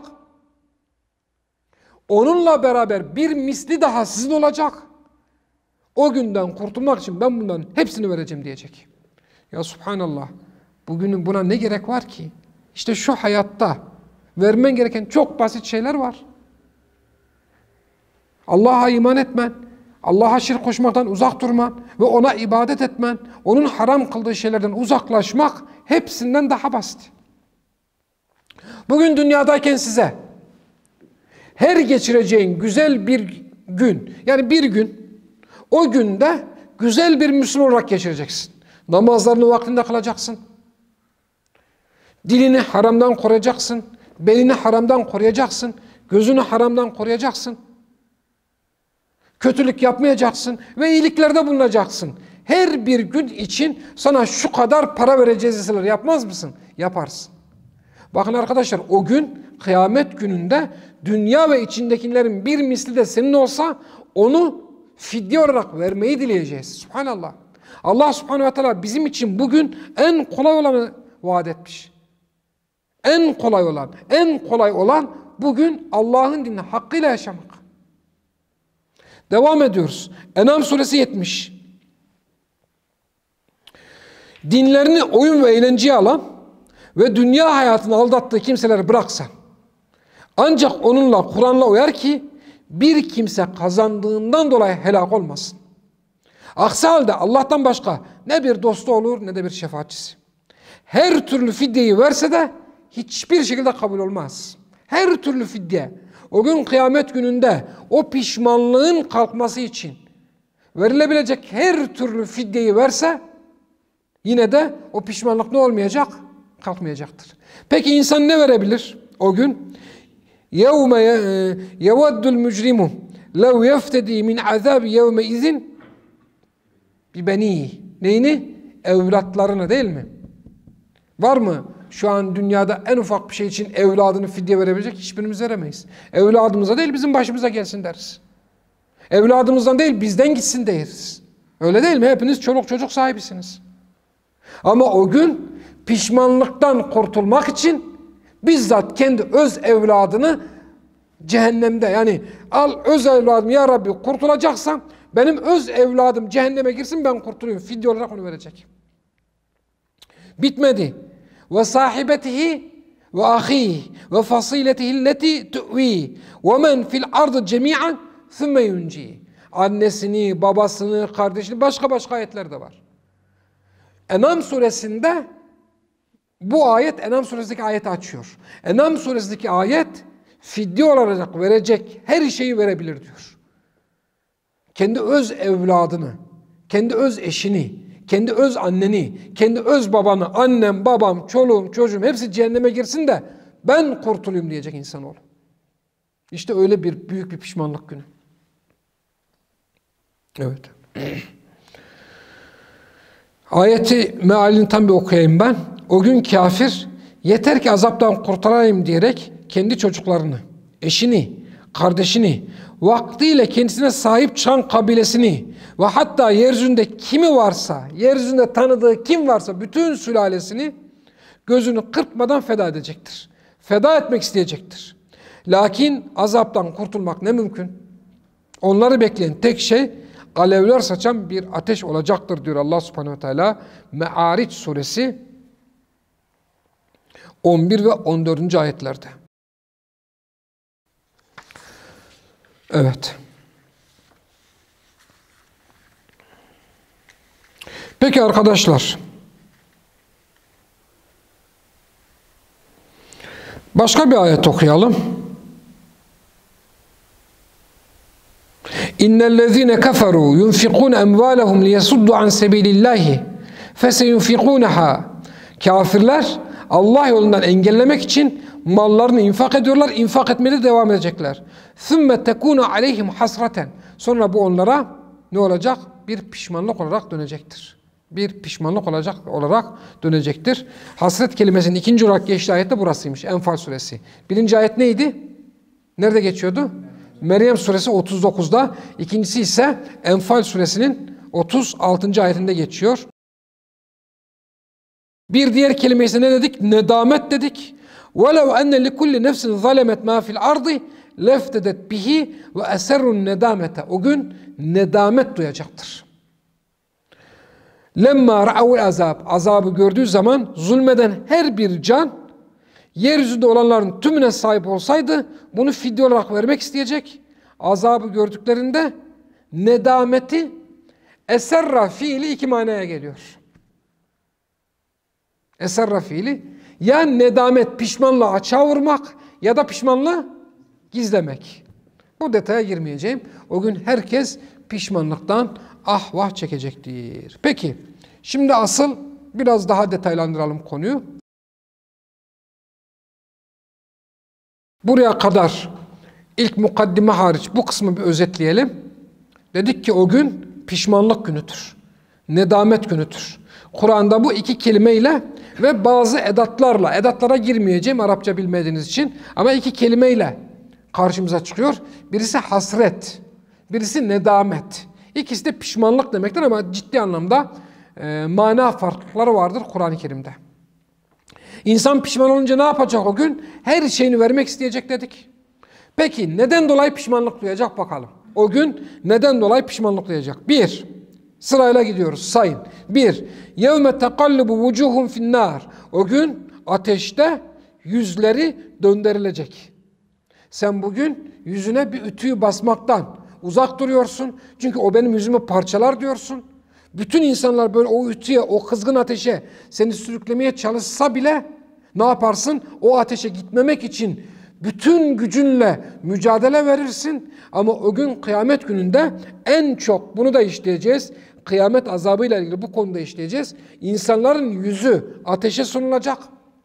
Onunla beraber bir misli daha sizin olacak. O günden kurtulmak için ben bunların hepsini vereceğim diyecek. Ya subhanallah, bugünün buna ne gerek var ki? İşte şu hayatta vermen gereken çok basit şeyler var. Allah'a iman etmen, Allah'a şirk koşmaktan uzak durman ve ona ibadet etmen, onun haram kıldığı şeylerden uzaklaşmak hepsinden daha basit. Bugün dünyadayken size her geçireceğin güzel bir gün, yani bir gün, o günde güzel bir Müslüman olarak geçireceksin. Namazlarını vaktinde kılacaksın. Dilini haramdan koruyacaksın. Belini haramdan koruyacaksın. Gözünü haramdan koruyacaksın. Kötülük yapmayacaksın ve iyiliklerde bulunacaksın. Her bir gün için sana şu kadar para vereceğiz deseler yapmaz mısın? Yaparsın. Bakın arkadaşlar, o gün kıyamet gününde dünya ve içindekilerin bir misli de senin olsa onu fidye olarak vermeyi dileyeceğiz. Subhanallah. Allah subhanehu ve teala bizim için bugün en kolay olanı vaat etmiş. En kolay olan, en kolay olan bugün Allah'ın dinini hakkıyla yaşamak. Devam ediyoruz. En'am suresi yetmiş. Dinlerini oyun ve eğlenceye alan ve dünya hayatını aldattığı kimseleri bıraksan, ancak onunla, Kur'an'la uyar ki bir kimse kazandığından dolayı helak olmasın. Aksi halde Allah'tan başka ne bir dostu olur ne de bir şefaatçisi. Her türlü fidyeyi verse de hiçbir şekilde kabul olmaz. Her türlü fidye. O gün kıyamet gününde o pişmanlığın kalkması için verilebilecek her türlü fidyeyi verse yine de o pişmanlık ne olmayacak? Kalkmayacaktır. Peki insan ne verebilir o gün? يَوْمَ يَوَدُّ الْمُجْرِمُ لَوْ يَفْتَدِي مِنْ عَذَابِ يَوْمَ اِذٍ بِبَن۪يهِ. Neyini? Evlatlarını, değil mi? Var mı şu an dünyada en ufak bir şey için evladını fidye verebilecek? Hiçbirimiz veremeyiz. Evladımıza değil bizim başımıza gelsin deriz. Evladımızdan değil bizden gitsin deriz. Öyle değil mi? Hepiniz çoluk çocuk sahibisiniz. Ama o gün pişmanlıktan kurtulmak için bizzat kendi öz evladını cehennemde, yani al öz evladım ya Rabbi kurtulacaksan benim öz evladım cehenneme girsin ben kurtulayım. Fidye olarak onu verecek. Bitmedi. Ve sahibetihi ve ahihi ve fasiletihi lleti tu'vi ve men fil ardı cemi'an thumme yunci. Annesini, babasını, kardeşini, başka başka ayetler de var. En'am suresinde bu ayet En'am suresindeki ayeti açıyor. En'am suresindeki ayet fidye olarak verecek her şeyi verebilir diyor. Kendi öz evladını, kendi öz eşini, kendi öz anneni, kendi öz babanı, annem, babam, çoluğum, çocuğum hepsi cehenneme girsin de ben kurtulayım diyecek insanoğlu. İşte öyle bir büyük bir pişmanlık günü. Evet. Ayeti mealini tam bir okuyayım ben. O gün kafir yeter ki azaptan kurtulayım diyerek kendi çocuklarını, eşini, kardeşini, vaktiyle kendisine sahip çıkan kabilesini ve hatta yeryüzünde kimi varsa, yeryüzünde tanıdığı kim varsa bütün sülalesini gözünü kırpmadan feda edecektir. Feda etmek isteyecektir. Lakin azaptan kurtulmak ne mümkün? Onları bekleyen tek şey alevler saçan bir ateş olacaktır diyor Allah subhanehu ve teala Me'ariç suresi on bir ve on dördüncü ayetlerde. Evet. Peki arkadaşlar. Başka bir ayet okuyalım. İnnellezîne keferû yunfikûne emvâlehum liyesuddu an sebilillâhi feseyunfikûneha. Kafirler Allah yolundan engellemek için mallarını infak ediyorlar, infak etmeye devam edecekler. ثُمَّ تَكُونَ عَلَيْهِمْ حَسْرَةً. Sonra bu onlara ne olacak? Bir pişmanlık olarak dönecektir. Bir pişmanlık olacak olarak dönecektir. Hasret kelimesinin ikinci olarak geçtiği ayet de burasıymış. Enfal suresi. Birinci ayet neydi? Nerede geçiyordu? Meryem suresi otuz dokuzda. İkincisi ise Enfal suresinin otuz altıncı ayetinde geçiyor. Bir diğer kelime ise ne dedik? Nedamet dedik. وَلَوْ أَنَّ لِكُلِّ نَفْسٍ ظَلَمَتْ مَا فِي الْأَرْضِ لَفْتَدَتْ بِهِ وَأَسَرُّ النَّدَامَةَ. O gün nedamet duyacaktır. Lemma ra'ul azab. Azabı gördüğü zaman zulmeden her bir can yeryüzünde olanların tümüne sahip olsaydı bunu fidye olarak vermek isteyecek. Azabı gördüklerinde nedameti eserra fiili iki manaya geliyor. Eserra fiili ya nedamet pişmanlığı açığa vurmak ya da pişmanlığı gizlemek. Bu detaya girmeyeceğim. O gün herkes pişmanlıktan ah vah çekecektir. Peki şimdi asıl biraz daha detaylandıralım konuyu. Buraya kadar ilk mukaddime hariç bu kısmı bir özetleyelim. Dedik ki o gün pişmanlık günüdür. Nedamet günüdür. Kur'an'da bu iki kelimeyle ve bazı edatlarla, edatlara girmeyeceğim Arapça bilmediğiniz için ama iki kelimeyle karşımıza çıkıyor. Birisi hasret, birisi nedamet. İkisi de pişmanlık demektir ama ciddi anlamda e, mana farklılıkları vardır Kur'an-ı Kerim'de. İnsan pişman olunca ne yapacak o gün? Her şeyini vermek isteyecek dedik. Peki neden dolayı pişmanlık duyacak bakalım. O gün neden dolayı pişmanlık duyacak? Bir, sırayla gidiyoruz sayın. Bir, يَوْمَ تَقَلِّبُ وُجُوهُمْ فِي النَّارِ. O gün ateşte yüzleri döndürülecek. Sen bugün yüzüne bir ütüyü basmaktan uzak duruyorsun. Çünkü o benim yüzümü parçalar diyorsun. Bütün insanlar böyle o ütüye, o kızgın ateşe seni sürüklemeye çalışsa bile ne yaparsın? O ateşe gitmemek için bütün gücünle mücadele verirsin. Ama o gün kıyamet gününde en çok bunu da işleyeceğiz. Kıyamet azabıyla ilgili bu konuda işleyeceğiz. İnsanların yüzü ateşe sunulacak.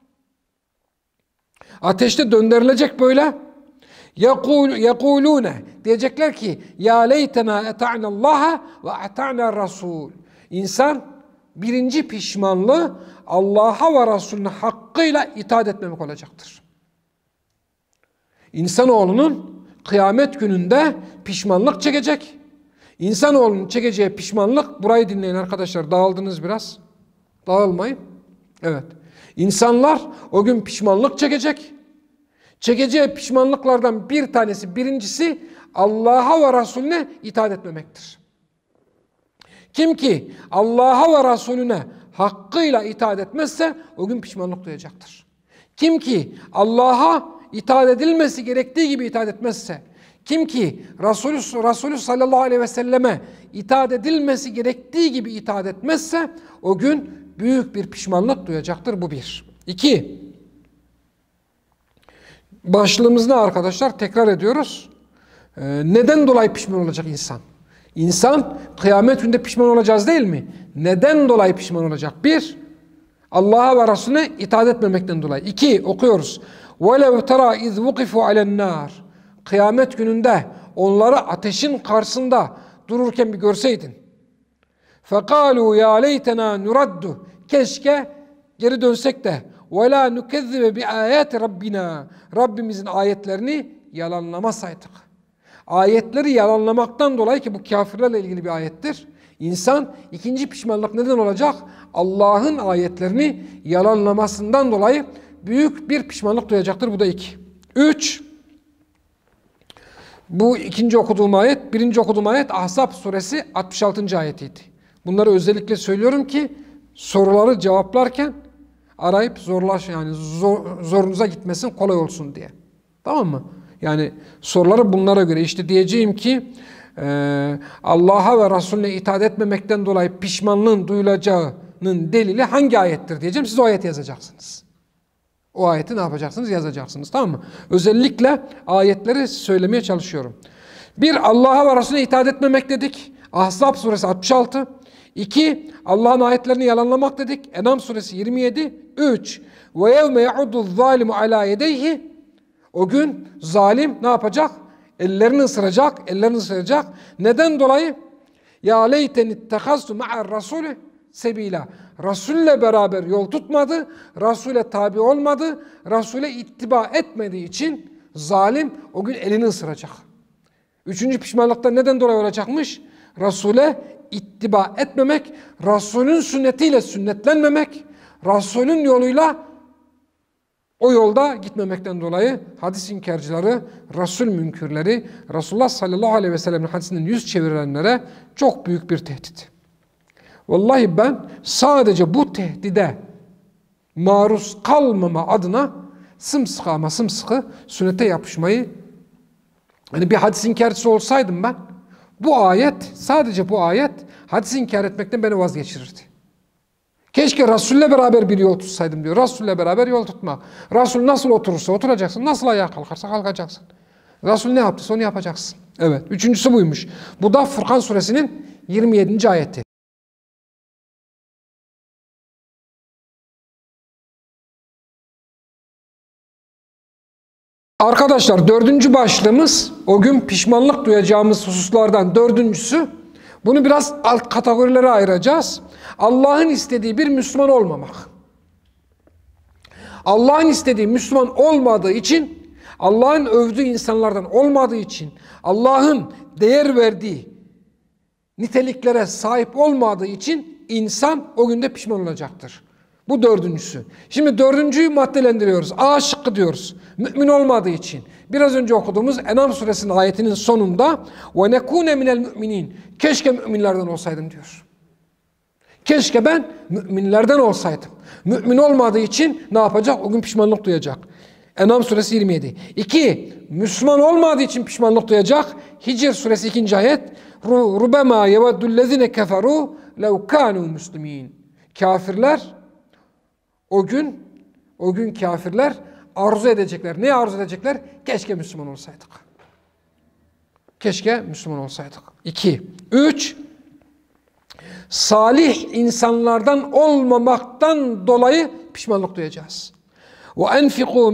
Ateşte döndürülecek böyle. يَقُولُونَ diyecekler ki ya leytena eta'na Allah'a ve eta'na Rasul. İnsan birinci pişmanlığı Allah'a ve Resulüne hakkıyla itaat etmemek olacaktır. İnsanoğlunun kıyamet gününde pişmanlık çekecek. İnsanoğlunun çekeceği pişmanlık, burayı dinleyin arkadaşlar, dağıldınız biraz. Dağılmayın. Evet. İnsanlar o gün pişmanlık çekecek. Çekeceği pişmanlıklardan bir tanesi, birincisi Allah'a ve Resulüne itaat etmemektir. Kim ki Allah'a ve Resulüne hakkıyla itaat etmezse o gün pişmanlık duyacaktır. Kim ki Allah'a itaat edilmesi gerektiği gibi itaat etmezse, kim ki Resulü, Resulü sallallahu aleyhi ve selleme itaat edilmesi gerektiği gibi itaat etmezse o gün büyük bir pişmanlık duyacaktır. Bu bir. İki, başlığımız ne arkadaşlar? Tekrar ediyoruz. Ee, neden dolayı pişman olacak insan? İnsan kıyamet günde pişman olacağız değil mi? Neden dolayı pişman olacak? Bir, Allah'a ve Resulüne itaat etmemekten dolayı. İki, okuyoruz. وَلَوْ تَرَى اِذْ وُقِفُوا عَلَى النَّارِ. Kıyamet gününde onları ateşin karşısında dururken bir görseydin. فَقَالُوا يَا لَيْتَنَا نُرَدُّ. Keşke geri dönsek de وَلَا نُكَذِّبَ بِآيَاتِ رَبِّنَا. Rabbimizin ayetlerini yalanlamasaydık. Ayetleri yalanlamaktan dolayı, ki bu kafirlerle ilgili bir ayettir. İnsan ikinci pişmanlık neden olacak? Allah'ın ayetlerini yalanlamasından dolayı büyük bir pişmanlık duyacaktır. Bu da iki. Üç, bu ikinci okuduğum ayet, birinci okuduğum ayet Ahzab suresi altmış altıncı ayetiydi. Bunları özellikle söylüyorum ki soruları cevaplarken arayıp zorlaş, yani zor, zorunuza gitmesin, kolay olsun diye. Tamam mı? Yani soruları bunlara göre. İşte diyeceğim ki e, Allah'a ve Resulüne itaat etmemekten dolayı pişmanlığın duyulacağının delili hangi ayettir diyeceğim. Siz o ayeti yazacaksınız. O ayeti ne yapacaksınız? Yazacaksınız. Tamam mı? Özellikle ayetleri söylemeye çalışıyorum. Bir, Allah'a ve Resulüne itaat etmemek dedik. Ahzab suresi altmış altı. İki, Allah'ın ayetlerini yalanlamak dedik. Enam suresi yirmi yedi. Üç, ve yevme ya'uddu zalimu ala yedeyhi. O gün zalim ne yapacak? Ellerini ısıracak, ellerini ısıracak. Neden dolayı? Ya leyten ittehaztu ma'ar rasulü sebila. Resul'le beraber yol tutmadı, Resul'e tabi olmadı, Resul'e ittiba etmediği için zalim o gün elini ısıracak. Üçüncü pişmanlıkta neden dolayı olacakmış? Resul'e ittiba etmemek, Resul'ün sünnetiyle sünnetlenmemek, Resul'ün yoluyla o yolda gitmemekten dolayı hadis inkarcıları, Resul münkürleri, Resulullah sallallahu aleyhi ve sellem'in hadisinden yüz çevirenlere çok büyük bir tehdit. Vallahi ben sadece bu tehdide maruz kalmama adına sımsıkı ama sımsıkı sünnete yapışmayı, hani bir hadis inkarcısı olsaydım ben, bu ayet, sadece bu ayet hadis inkar etmekten beni vazgeçirirdi. Keşke Resul'le beraber bir yol tutsaydım diyor. Resul'le beraber yol tutmak. Resul nasıl oturursa oturacaksın, nasıl ayağa kalkarsa kalkacaksın. Resul ne yaptıysa onu yapacaksın. Evet, üçüncüsü buymuş. Bu da Furkan suresinin yirmi yedinci ayeti. Arkadaşlar dördüncü başlığımız, o gün pişmanlık duyacağımız hususlardan dördüncüsü, bunu biraz alt kategorilere ayıracağız. Allah'ın istediği bir Müslüman olmamak. Allah'ın istediği Müslüman olmadığı için, Allah'ın övdüğü insanlardan olmadığı için, Allah'ın değer verdiği niteliklere sahip olmadığı için insan o günde pişman olacaktır. Bu dördüncüsü. Şimdi dördüncüyü maddelendiriyoruz. A şıkkı diyoruz. Mümin olmadığı için. Biraz önce okuduğumuz Enam suresinin ayetinin sonunda وَنَكُونَ مِنَ الْمُؤْمِنِينَ Keşke müminlerden olsaydım diyor. Keşke ben müminlerden olsaydım. Mümin olmadığı için ne yapacak? O gün pişmanlık duyacak. Enam suresi yirmi yedi. İki, Müslüman olmadığı için pişmanlık duyacak. Hicr suresi ikinci ayet. رُبَمَا يَوَدُّ الَّذِينَ كَفَرُوا لَوْ كَانُوا مُسْلِمِينَ Kafirler o gün, o gün kafirler arzu edecekler. Ne arzu edecekler? Keşke Müslüman olsaydık. Keşke Müslüman olsaydık. İki. Üç, salih insanlardan olmamaktan dolayı pişmanlık duyacağız. وَاَنْفِقُوا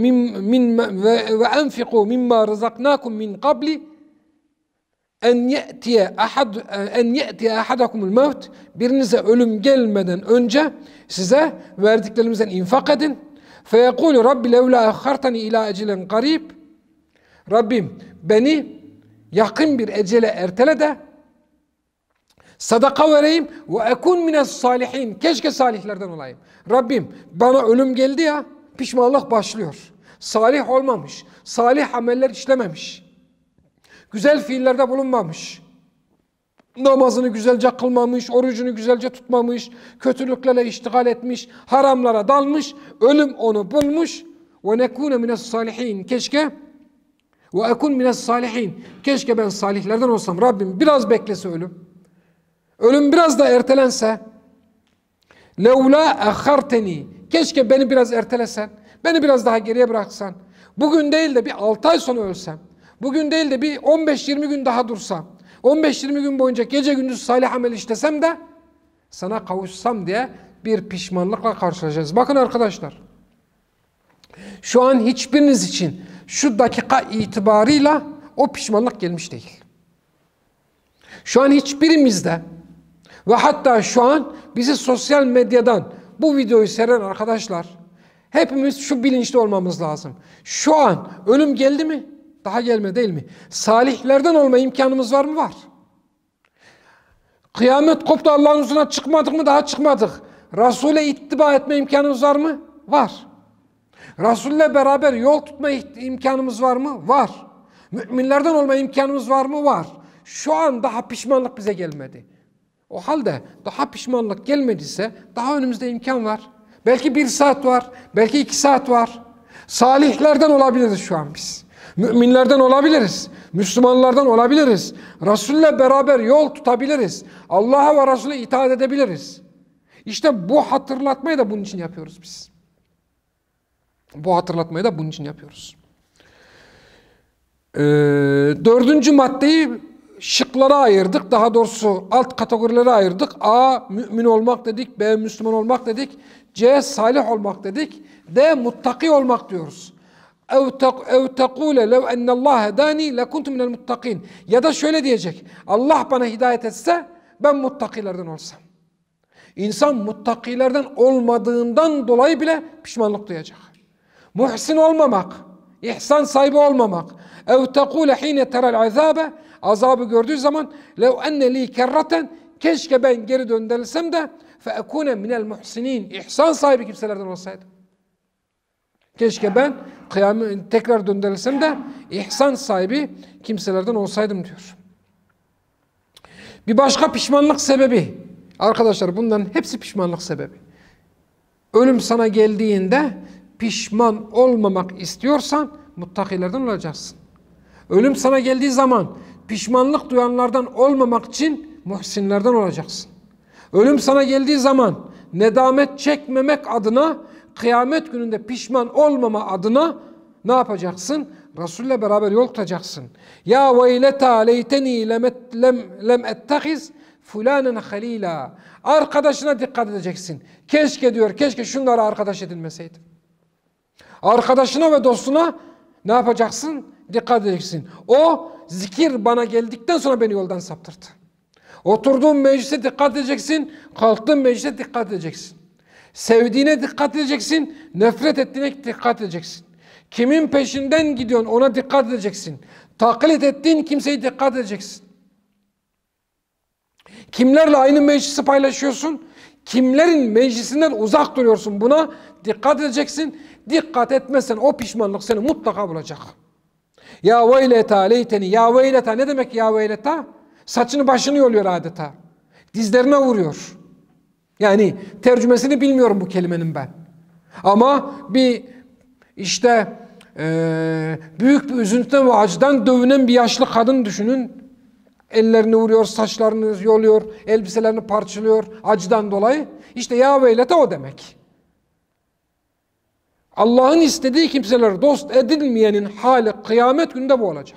مِمَّا رَزَقْنَاكُمْ مِنْ قَبْلِ en ye'tiye ahad en ye'tiye ahadakumul mevt birinize ölüm gelmeden önce size verdiklerimizden infak edin. Feyekulu Rabbi levla akhartani ila ecelen qarib. Rabbim beni yakın bir ecele ertele de sadaka vereyim ve ekun mines salihin. Keşke salihlerden olayım. Rabbim bana ölüm geldi ya, pişmanlık başlıyor. Salih olmamış, salih ameller işlememiş. Güzel fiillerde bulunmamış. Namazını güzelce kılmamış, orucunu güzelce tutmamış, kötülüklerle iştigal etmiş, haramlara dalmış, ölüm onu bulmuş. وَنَكُونَ مِنَ الصَّالِحِينَ Keşke وَاَكُنْ مِنَ الصَّالِحِينَ Keşke ben salihlerden olsam. Rabbim biraz beklese ölüm. Ölüm biraz da ertelense. لَوْلَا اَخَرْتَنِي Keşke beni biraz ertelesen, beni biraz daha geriye bıraksan. Bugün değil de bir altı ay sonra ölsem. Bugün değil de bir on beş yirmi gün daha dursam, on beş yirmi gün boyunca gece gündüz salih amel işlesem de sana kavuşsam diye bir pişmanlıkla karşılaşacağız. Bakın arkadaşlar, şu an hiçbiriniz için şu dakika itibarıyla o pişmanlık gelmiş değil. Şu an hiçbirimizde ve hatta şu an bizi sosyal medyadan bu videoyu seyreden arkadaşlar, hepimiz şu bilinçli olmamız lazım. Şu an ölüm geldi mi? Daha gelme değil mi? Salihlerden olma imkanımız var mı? Var. Kıyamet koptu, Allah'ın huzuruna çıkmadık mı? Daha çıkmadık. Resul'e ittiba etme imkanımız var mı? Var. Resul'le beraber yol tutma imkanımız var mı? Var. Müminlerden olma imkanımız var mı? Var. Şu an daha pişmanlık bize gelmedi. O halde daha pişmanlık gelmediyse daha önümüzde imkan var. Belki bir saat var, belki iki saat var. Salihlerden olabiliriz şu an biz. Müminlerden olabiliriz. Müslümanlardan olabiliriz. Resul'le beraber yol tutabiliriz. Allah'a ve Resul'e itaat edebiliriz. İşte bu hatırlatmayı da bunun için yapıyoruz biz. Bu hatırlatmayı da bunun için yapıyoruz. Ee, dördüncü maddeyi şıklara ayırdık. Daha doğrusu alt kategorilere ayırdık. A. Mümin olmak dedik. B. Müslüman olmak dedik. C. Salih olmak dedik. D. Muttaki olmak diyoruz. اَوْ تَقُولَ لَوْ اَنَّ اللّٰهَ هَدَانِي لَكُنْتُ مِنَ الْمُتَّقِينَ. Ya da şöyle diyecek. Allah bana hidayet etse ben muttakilerden olsam. İnsan muttakilerden olmadığından dolayı bile pişmanlık duyacak. Muhsin olmamak, ihsan sahibi olmamak. اَوْ تَقُولَ حِينَ تَرَى الْعَذَابَ. Azabı gördüğü zaman لَوْ اَنَّ لِي كَرَّةً. Keşke ben geri döndürülsem de فَاَكُونَ مِنَ الْمُحْسِنِينَ. İhsan sahibi kimselerden olsaydım. Keşke ben kıyamet tekrar döndürülsem de ihsan sahibi kimselerden olsaydım diyor. Bir başka pişmanlık sebebi. Arkadaşlar bunların hepsi pişmanlık sebebi. Ölüm sana geldiğinde pişman olmamak istiyorsan muttakilerden olacaksın. Ölüm sana geldiği zaman pişmanlık duyanlardan olmamak için muhsinlerden olacaksın. Ölüm sana geldiği zaman nedamet çekmemek adına, kıyamet gününde pişman olmama adına ne yapacaksın? Resul'le beraber yol tutacaksın. Ya veyleta leyteni lem lem ettehiz fulanen halila. Arkadaşına dikkat edeceksin. Keşke diyor, keşke şunlara arkadaş edilmeseydim. Arkadaşına ve dostuna ne yapacaksın? Dikkat edeceksin. O zikir bana geldikten sonra beni yoldan saptırdı. Oturduğun meclise dikkat edeceksin. Kalktığın meclise dikkat edeceksin. Sevdiğine dikkat edeceksin. Nefret ettiğine dikkat edeceksin. Kimin peşinden gidiyorsun ona dikkat edeceksin. Taklit ettiğin kimseye dikkat edeceksin. Kimlerle aynı meclisi paylaşıyorsun? Kimlerin meclisinden uzak duruyorsun? Buna dikkat edeceksin. Dikkat etmezsen o pişmanlık seni mutlaka bulacak. Ya veyleta leyteni. Ya veyleta ne demek ya veyleta? Saçını başını yoluyor adeta. Dizlerine vuruyor. Yani tercümesini bilmiyorum bu kelimenin ben. Ama bir işte e, büyük bir üzüntüden ve acıdan dövünen bir yaşlı kadın düşünün. Ellerini vuruyor, saçlarını yoluyor, elbiselerini parçalıyor acıdan dolayı. İşte ya veylete o demek. Allah'ın istediği kimseler dost edilmeyenin hali kıyamet gününde bu olacak.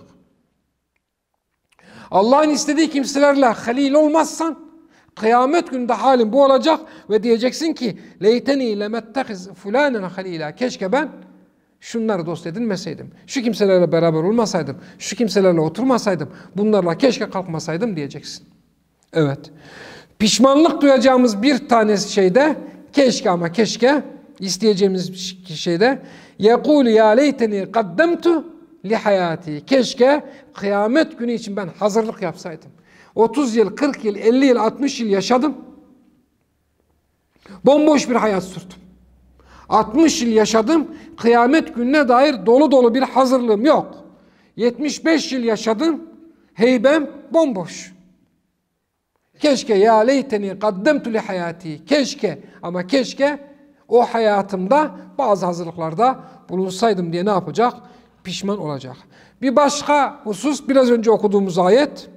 Allah'ın istediği kimselerle halil olmazsan kıyamet gününde halin bu olacak ve diyeceksin ki leyteni lemettehiz fulanen halila. Keşke ben şunları dost edinmeseydim. Şu kimselerle beraber olmasaydım. Şu kimselerle oturmasaydım. Bunlarla keşke kalkmasaydım diyeceksin. Evet. Pişmanlık duyacağımız bir tanesi şeyde keşke ama keşke isteyeceğimiz şeyde yekûl ya leyteni kaddemtu li hayati. Keşke kıyamet günü için ben hazırlık yapsaydım. otuz yıl, kırk yıl, elli yıl, altmış yıl yaşadım. Bomboş bir hayat sürdüm. altmış yıl yaşadım. Kıyamet gününe dair dolu dolu bir hazırlığım yok. yetmiş beş yıl yaşadım. Heybem bomboş. Keşke ya leyteni kaddemtu li hayati. Keşke ama keşke o hayatımda bazı hazırlıklarda bulunsaydım diye ne yapacak? Pişman olacak. Bir başka husus biraz önce okuduğumuz ayet.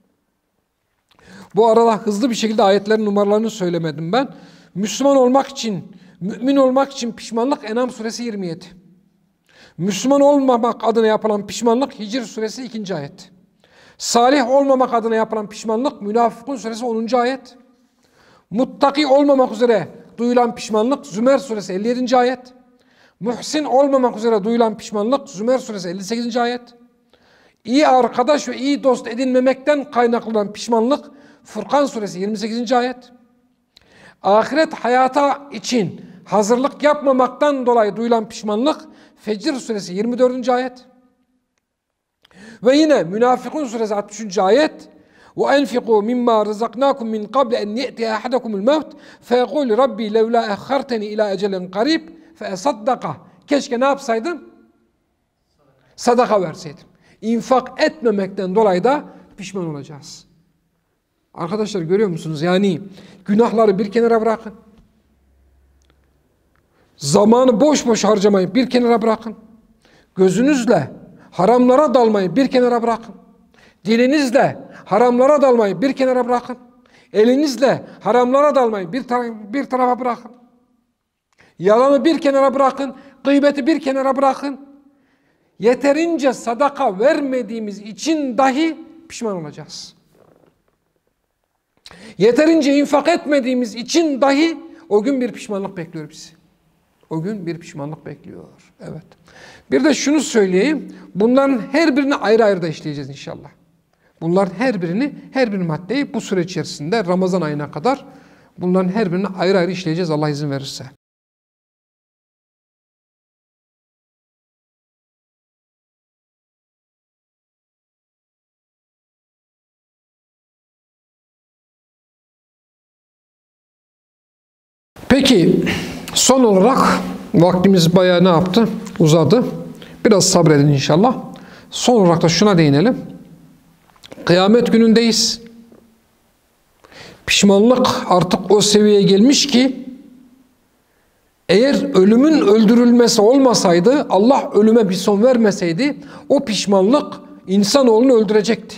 Bu arada hızlı bir şekilde ayetlerin numaralarını söylemedim ben. Müslüman olmak için, mümin olmak için pişmanlık En'am suresi yirmi yedi. Müslüman olmamak adına yapılan pişmanlık Hicr suresi ikinci ayet. Salih olmamak adına yapılan pişmanlık Münafıkun suresi onuncu ayet. Muttaki olmamak üzere duyulan pişmanlık Zümer suresi elli yedinci ayet. Muhsin olmamak üzere duyulan pişmanlık Zümer suresi elli sekizinci ayet. İyi arkadaş ve iyi dost edinmemekten kaynaklanan pişmanlık Furkan suresi yirmi sekizinci ayet. Ahiret hayata için hazırlık yapmamaktan dolayı duyulan pişmanlık Fecr suresi yirmi dördüncü ayet. Ve yine Münafıkun suresi altmış üçüncü ayet. وَاَنْفِقُوا مِمَّا رَزَقْنَاكُمْ مِنْ قَبْلِ اَنْ يَأْتِيَ أَحَدَكُمُ الْمَوْتِ فَيَقُولِ رَبِّي لَوْلَا اَخَّرْتَنِي اِلَى اَجَلٍ قَرِيبٍ فَاَصَدَّقَ. Keşke ne yapsaydım? Sadaka verseydim. İnfak etmemekten dolayı da pişman olacağız. Arkadaşlar görüyor musunuz? Yani günahları bir kenara bırakın. Zamanı boş boş harcamayın. Bir kenara bırakın. Gözünüzle haramlara dalmayı bir kenara bırakın. Dilinizle haramlara dalmayı bir kenara bırakın. Elinizle haramlara dalmayı bir, tara bir tarafa bırakın. Yalanı bir kenara bırakın. Gıybeti bir kenara bırakın. Yeterince sadaka vermediğimiz için dahi pişman olacağız. Yeterince infak etmediğimiz için dahi o gün bir pişmanlık bekliyor bizi. O gün bir pişmanlık bekliyor. Evet. Bir de şunu söyleyeyim. Bunların her birini ayrı ayrı da işleyeceğiz inşallah. Bunların her birini, her bir maddeyi bu süre içerisinde Ramazan ayına kadar bunların her birini ayrı ayrı işleyeceğiz Allah izin verirse. Peki son olarak vaktimiz bayağı ne yaptı? Uzadı. Biraz sabredin inşallah. Son olarak da şuna değinelim. Kıyamet günündeyiz. Pişmanlık artık o seviyeye gelmiş ki eğer ölümün öldürülmesi olmasaydı, Allah ölüme bir son vermeseydi o pişmanlık insanoğlunu öldürecekti.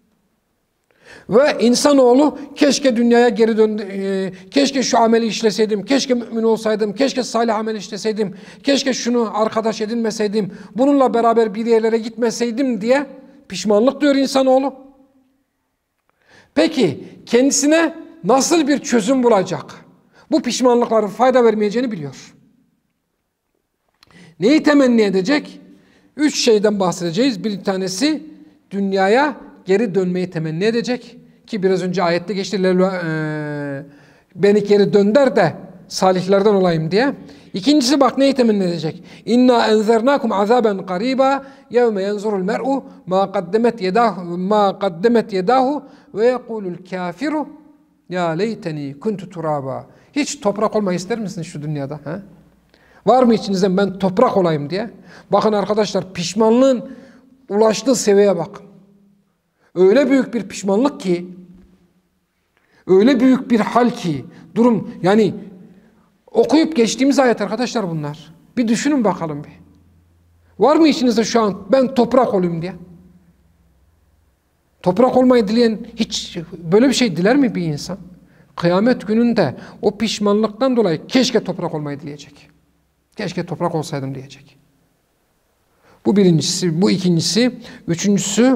Ve insanoğlu keşke dünyaya geri döndü, e, keşke şu ameli işleseydim, keşke mümin olsaydım, keşke salih amel işleseydim, keşke şunu arkadaş edinmeseydim, bununla beraber bir yerlere gitmeseydim diye pişmanlık diyor insanoğlu. Peki kendisine nasıl bir çözüm bulacak? Bu pişmanlıkların fayda vermeyeceğini biliyor. Neyi temenni edecek? Üç şeyden bahsedeceğiz. Bir tanesi dünyaya geri dönmeyi temenni edecek. Ki biraz önce ayette geçti. Ee, beni geri dönder de salihlerden olayım diye. İkincisi bak neyi temenni edecek? İnna enzernakum azaben qariba yevme yenzurul mer'u ma qaddemet yedahu ma qaddemet yedahu ve yekulul kafiru ya leyteni kuntu turaba. Hiç toprak olmayı ister misiniz şu dünyada? He? Var mı içinizden ben toprak olayım diye? Bakın arkadaşlar pişmanlığın ulaştığı seviyeye bakın. Öyle büyük bir pişmanlık ki, öyle büyük bir hal ki, durum yani okuyup geçtiğimiz ayet arkadaşlar bunlar. Bir düşünün bakalım bir. Var mı içinizde şu an ben toprak olayım diye? Toprak olmayı dileyen hiç böyle bir şey diler mi bir insan? Kıyamet gününde o pişmanlıktan dolayı keşke toprak olmayı dileyecek. Keşke toprak olsaydım diyecek. Bu birincisi, bu ikincisi, üçüncüsü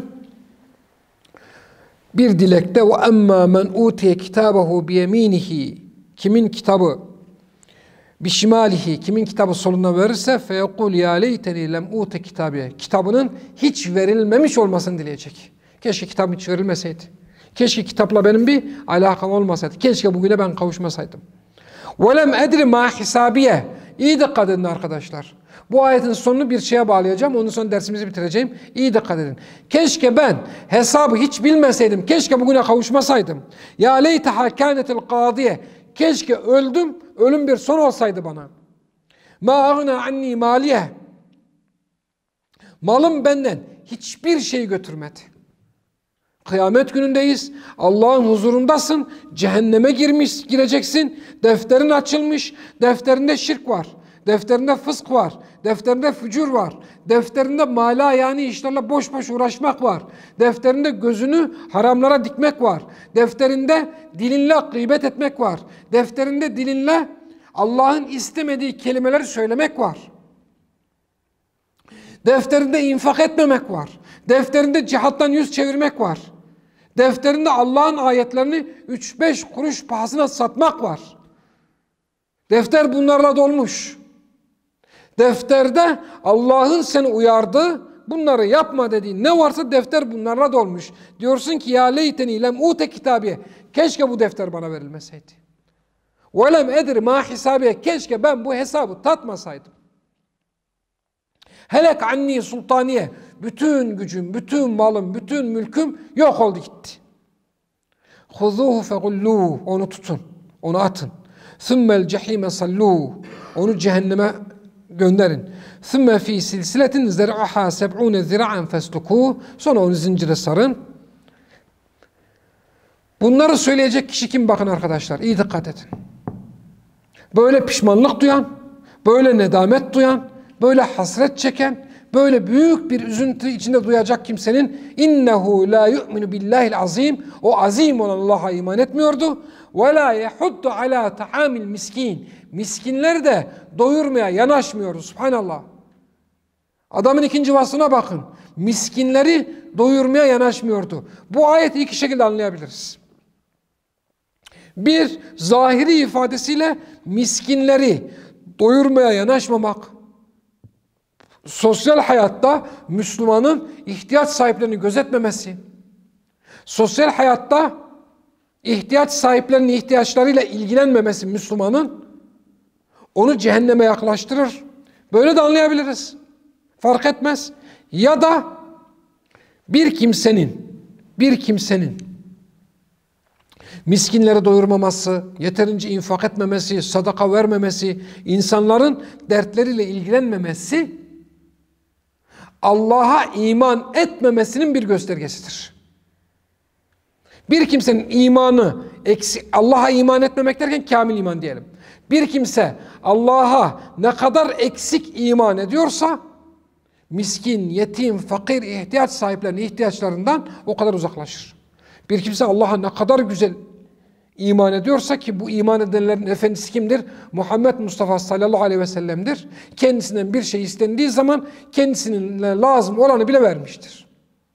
bir dilekte ve emma men utiye kitabehu bi yeminihi, kimin kitabı bişimalihi, kimin kitabı soluna verirse feyekul ya leyteni lem ute kitabiye, kitabının hiç verilmemiş olmasını dileyecek. Keşke kitabım hiç verilmeseydi. Keşke kitapla benim bir alakam olmasaydı. Keşke bugüne ben kavuşmasaydım. Velem edri ma hisabiye. İyi dikkat edin arkadaşlar. Bu ayetin sonunu bir şeye bağlayacağım. Ondan sonra dersimizi bitireceğim. İyi dikkat edin. Keşke ben hesabı hiç bilmeseydim. Keşke bugüne kavuşmasaydım. Ya leyteha kânetil kâdiye. Keşke öldüm. Ölüm bir son olsaydı bana. Ma ağna anni maliye. Malım benden hiçbir şey götürmedi. Kıyamet günündeyiz. Allah'ın huzurundasın. Cehenneme girmiş, gireceksin. Defterin açılmış. Defterinde şirk var. Defterinde fısk var. Defterinde fücur var. Defterinde mala yani işlerle boş boş uğraşmak var. Defterinde gözünü haramlara dikmek var. Defterinde dilinle gıybet etmek var. Defterinde dilinle Allah'ın istemediği kelimeleri söylemek var. Defterinde infak etmemek var. Defterinde cihattan yüz çevirmek var. Defterinde Allah'ın ayetlerini üç beş kuruş pahasına satmak var. Defter bunlarla dolmuş. Defterde Allah'ın seni uyardığı, bunları yapma dediği ne varsa defter bunlarla dolmuş. Diyorsun ki ya leyteni lem ute kitabiye. Keşke bu defter bana verilmeseydi. Ve lem edri ma hisabiye. Keşke ben bu hesabı tatmasaydım. Helek anni sultaniye. Bütün gücüm, bütün malım, bütün mülküm yok oldu gitti. Huzuhu fegulluhu. Onu tutun, onu atın. Thummel cehime salluhu. Onu cehenneme gönderin. Thumme fi silsiletin zer'uha seb'une zira'en feslukuhu. Sonra onu zincire sarın. Bunları söyleyecek kişi kim bakın arkadaşlar. İyi dikkat edin. Böyle pişmanlık duyan, böyle nedamet duyan, böyle hasret çeken, böyle büyük bir üzüntü içinde duyacak kimsenin innehu la yu'minu billahil azim, o azim olan Allah'a iman etmiyordu. Ve la yehuddu ala ta'amil miskin, miskinleri de doyurmaya yanaşmıyordu. Subhanallah. Adamın ikinci vasfına bakın. Miskinleri doyurmaya yanaşmıyordu. Bu ayeti iki şekilde anlayabiliriz. Bir, zahiri ifadesiyle miskinleri doyurmaya yanaşmamak, sosyal hayatta Müslümanın ihtiyaç sahiplerini gözetmemesi, sosyal hayatta ihtiyaç sahiplerinin ihtiyaçlarıyla ilgilenmemesi Müslümanın onu cehenneme yaklaştırır. Böyle de anlayabiliriz. Fark etmez. Ya da bir kimsenin bir kimsenin miskinleri doyurmaması, yeterince infak etmemesi, sadaka vermemesi, insanların dertleriyle ilgilenmemesi Allah'a iman etmemesinin bir göstergesidir. Bir kimsenin imanı, Allah'a iman etmemek derken kamil iman diyelim. Bir kimse Allah'a ne kadar eksik iman ediyorsa, miskin, yetim, fakir, ihtiyaç sahiplerinin ihtiyaçlarından o kadar uzaklaşır. Bir kimse Allah'a ne kadar güzel iman ediyorsa, ki bu iman edenlerin efendisi kimdir? Muhammed Mustafa sallallahu aleyhi ve sellem'dir. Kendisinden bir şey istendiği zaman kendisinin lazım olanı bile vermiştir.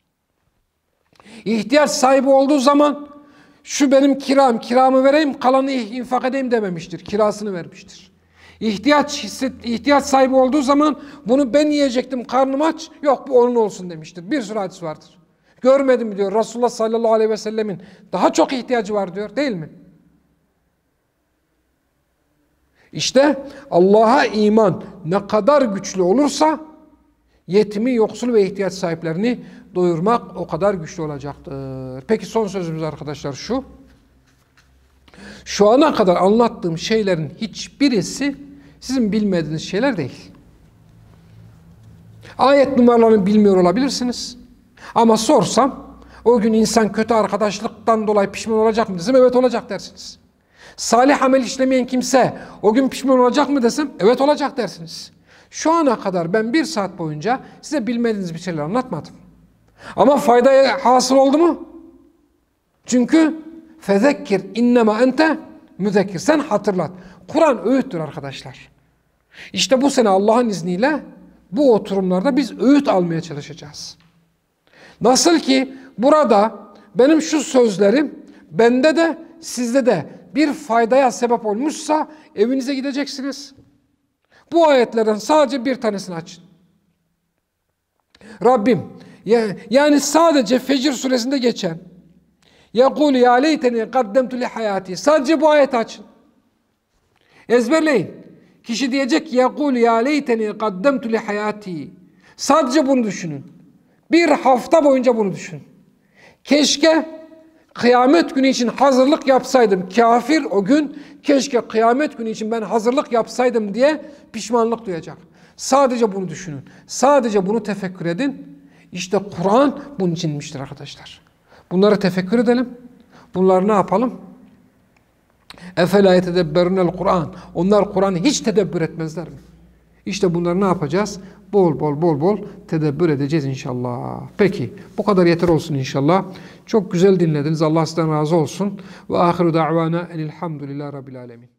İhtiyaç sahibi olduğu zaman şu benim kiram, kiramı vereyim, kalanı infak edeyim dememiştir. Kirasını vermiştir. İhtiyaç, ihtiyaç sahibi olduğu zaman bunu ben yiyecektim, karnım aç, yok bu onun olsun demiştir. Bir sürü hadis vardır. Görmedim diyor Resulullah sallallahu aleyhi ve sellemin daha çok ihtiyacı var diyor, değil mi? İşte Allah'a iman ne kadar güçlü olursa yetimi, yoksul ve ihtiyaç sahiplerini doyurmak o kadar güçlü olacaktır. Peki son sözümüz arkadaşlar şu. Şu ana kadar anlattığım şeylerin hiçbirisi sizin bilmediğiniz şeyler değil. Ayet numaralarını bilmiyor olabilirsiniz. Ama sorsam o gün insan kötü arkadaşlıktan dolayı pişman olacak mı desem evet olacak dersiniz. Salih amel işlemeyen kimse o gün pişman olacak mı desem evet olacak dersiniz. Şu ana kadar ben bir saat boyunca size bilmediğiniz bir şeyler anlatmadım. Ama faydaya hasıl oldu mu? Çünkü fezekkir innema ente müzekkir. Sen hatırlat. Kur'an öğüttür arkadaşlar. İşte bu sene Allah'ın izniyle bu oturumlarda biz öğüt almaya çalışacağız. Nasıl ki burada benim şu sözlerim bende de sizde de bir faydaya sebep olmuşsa evinize gideceksiniz. Bu ayetlerden sadece bir tanesini açın. Rabbim yani sadece Fecr suresinde geçen يَقُولُ يَا لَيْتَنِي قَدَّمْتُ لِحَيَاتِي sadece bu ayeti açın. Ezberleyin. Kişi diyecek يَقُولُ يَا لَيْتَنِي قَدَّمْتُ لِحَيَاتِي sadece bunu düşünün. Bir hafta boyunca bunu düşünün. Keşke kıyamet günü için hazırlık yapsaydım. Kafir o gün keşke kıyamet günü için ben hazırlık yapsaydım diye pişmanlık duyacak. Sadece bunu düşünün. Sadece bunu tefekkür edin. İşte Kur'an bunun içinmiştir arkadaşlar. Bunları tefekkür edelim. Bunları ne yapalım? اَفَلَا يَتَدَبَّرُنَ الْقُرْآنِ onlar Kur'an'ı hiç tedebbür etmezler mi? İşte bunları ne yapacağız? Bol bol bol bol tedebbür edeceğiz inşallah. Peki bu kadar yeter olsun inşallah. Çok güzel dinlediniz. Allah sizden razı olsun. Ve ahiru da'vana enilhamdülillahi rabbil alemin.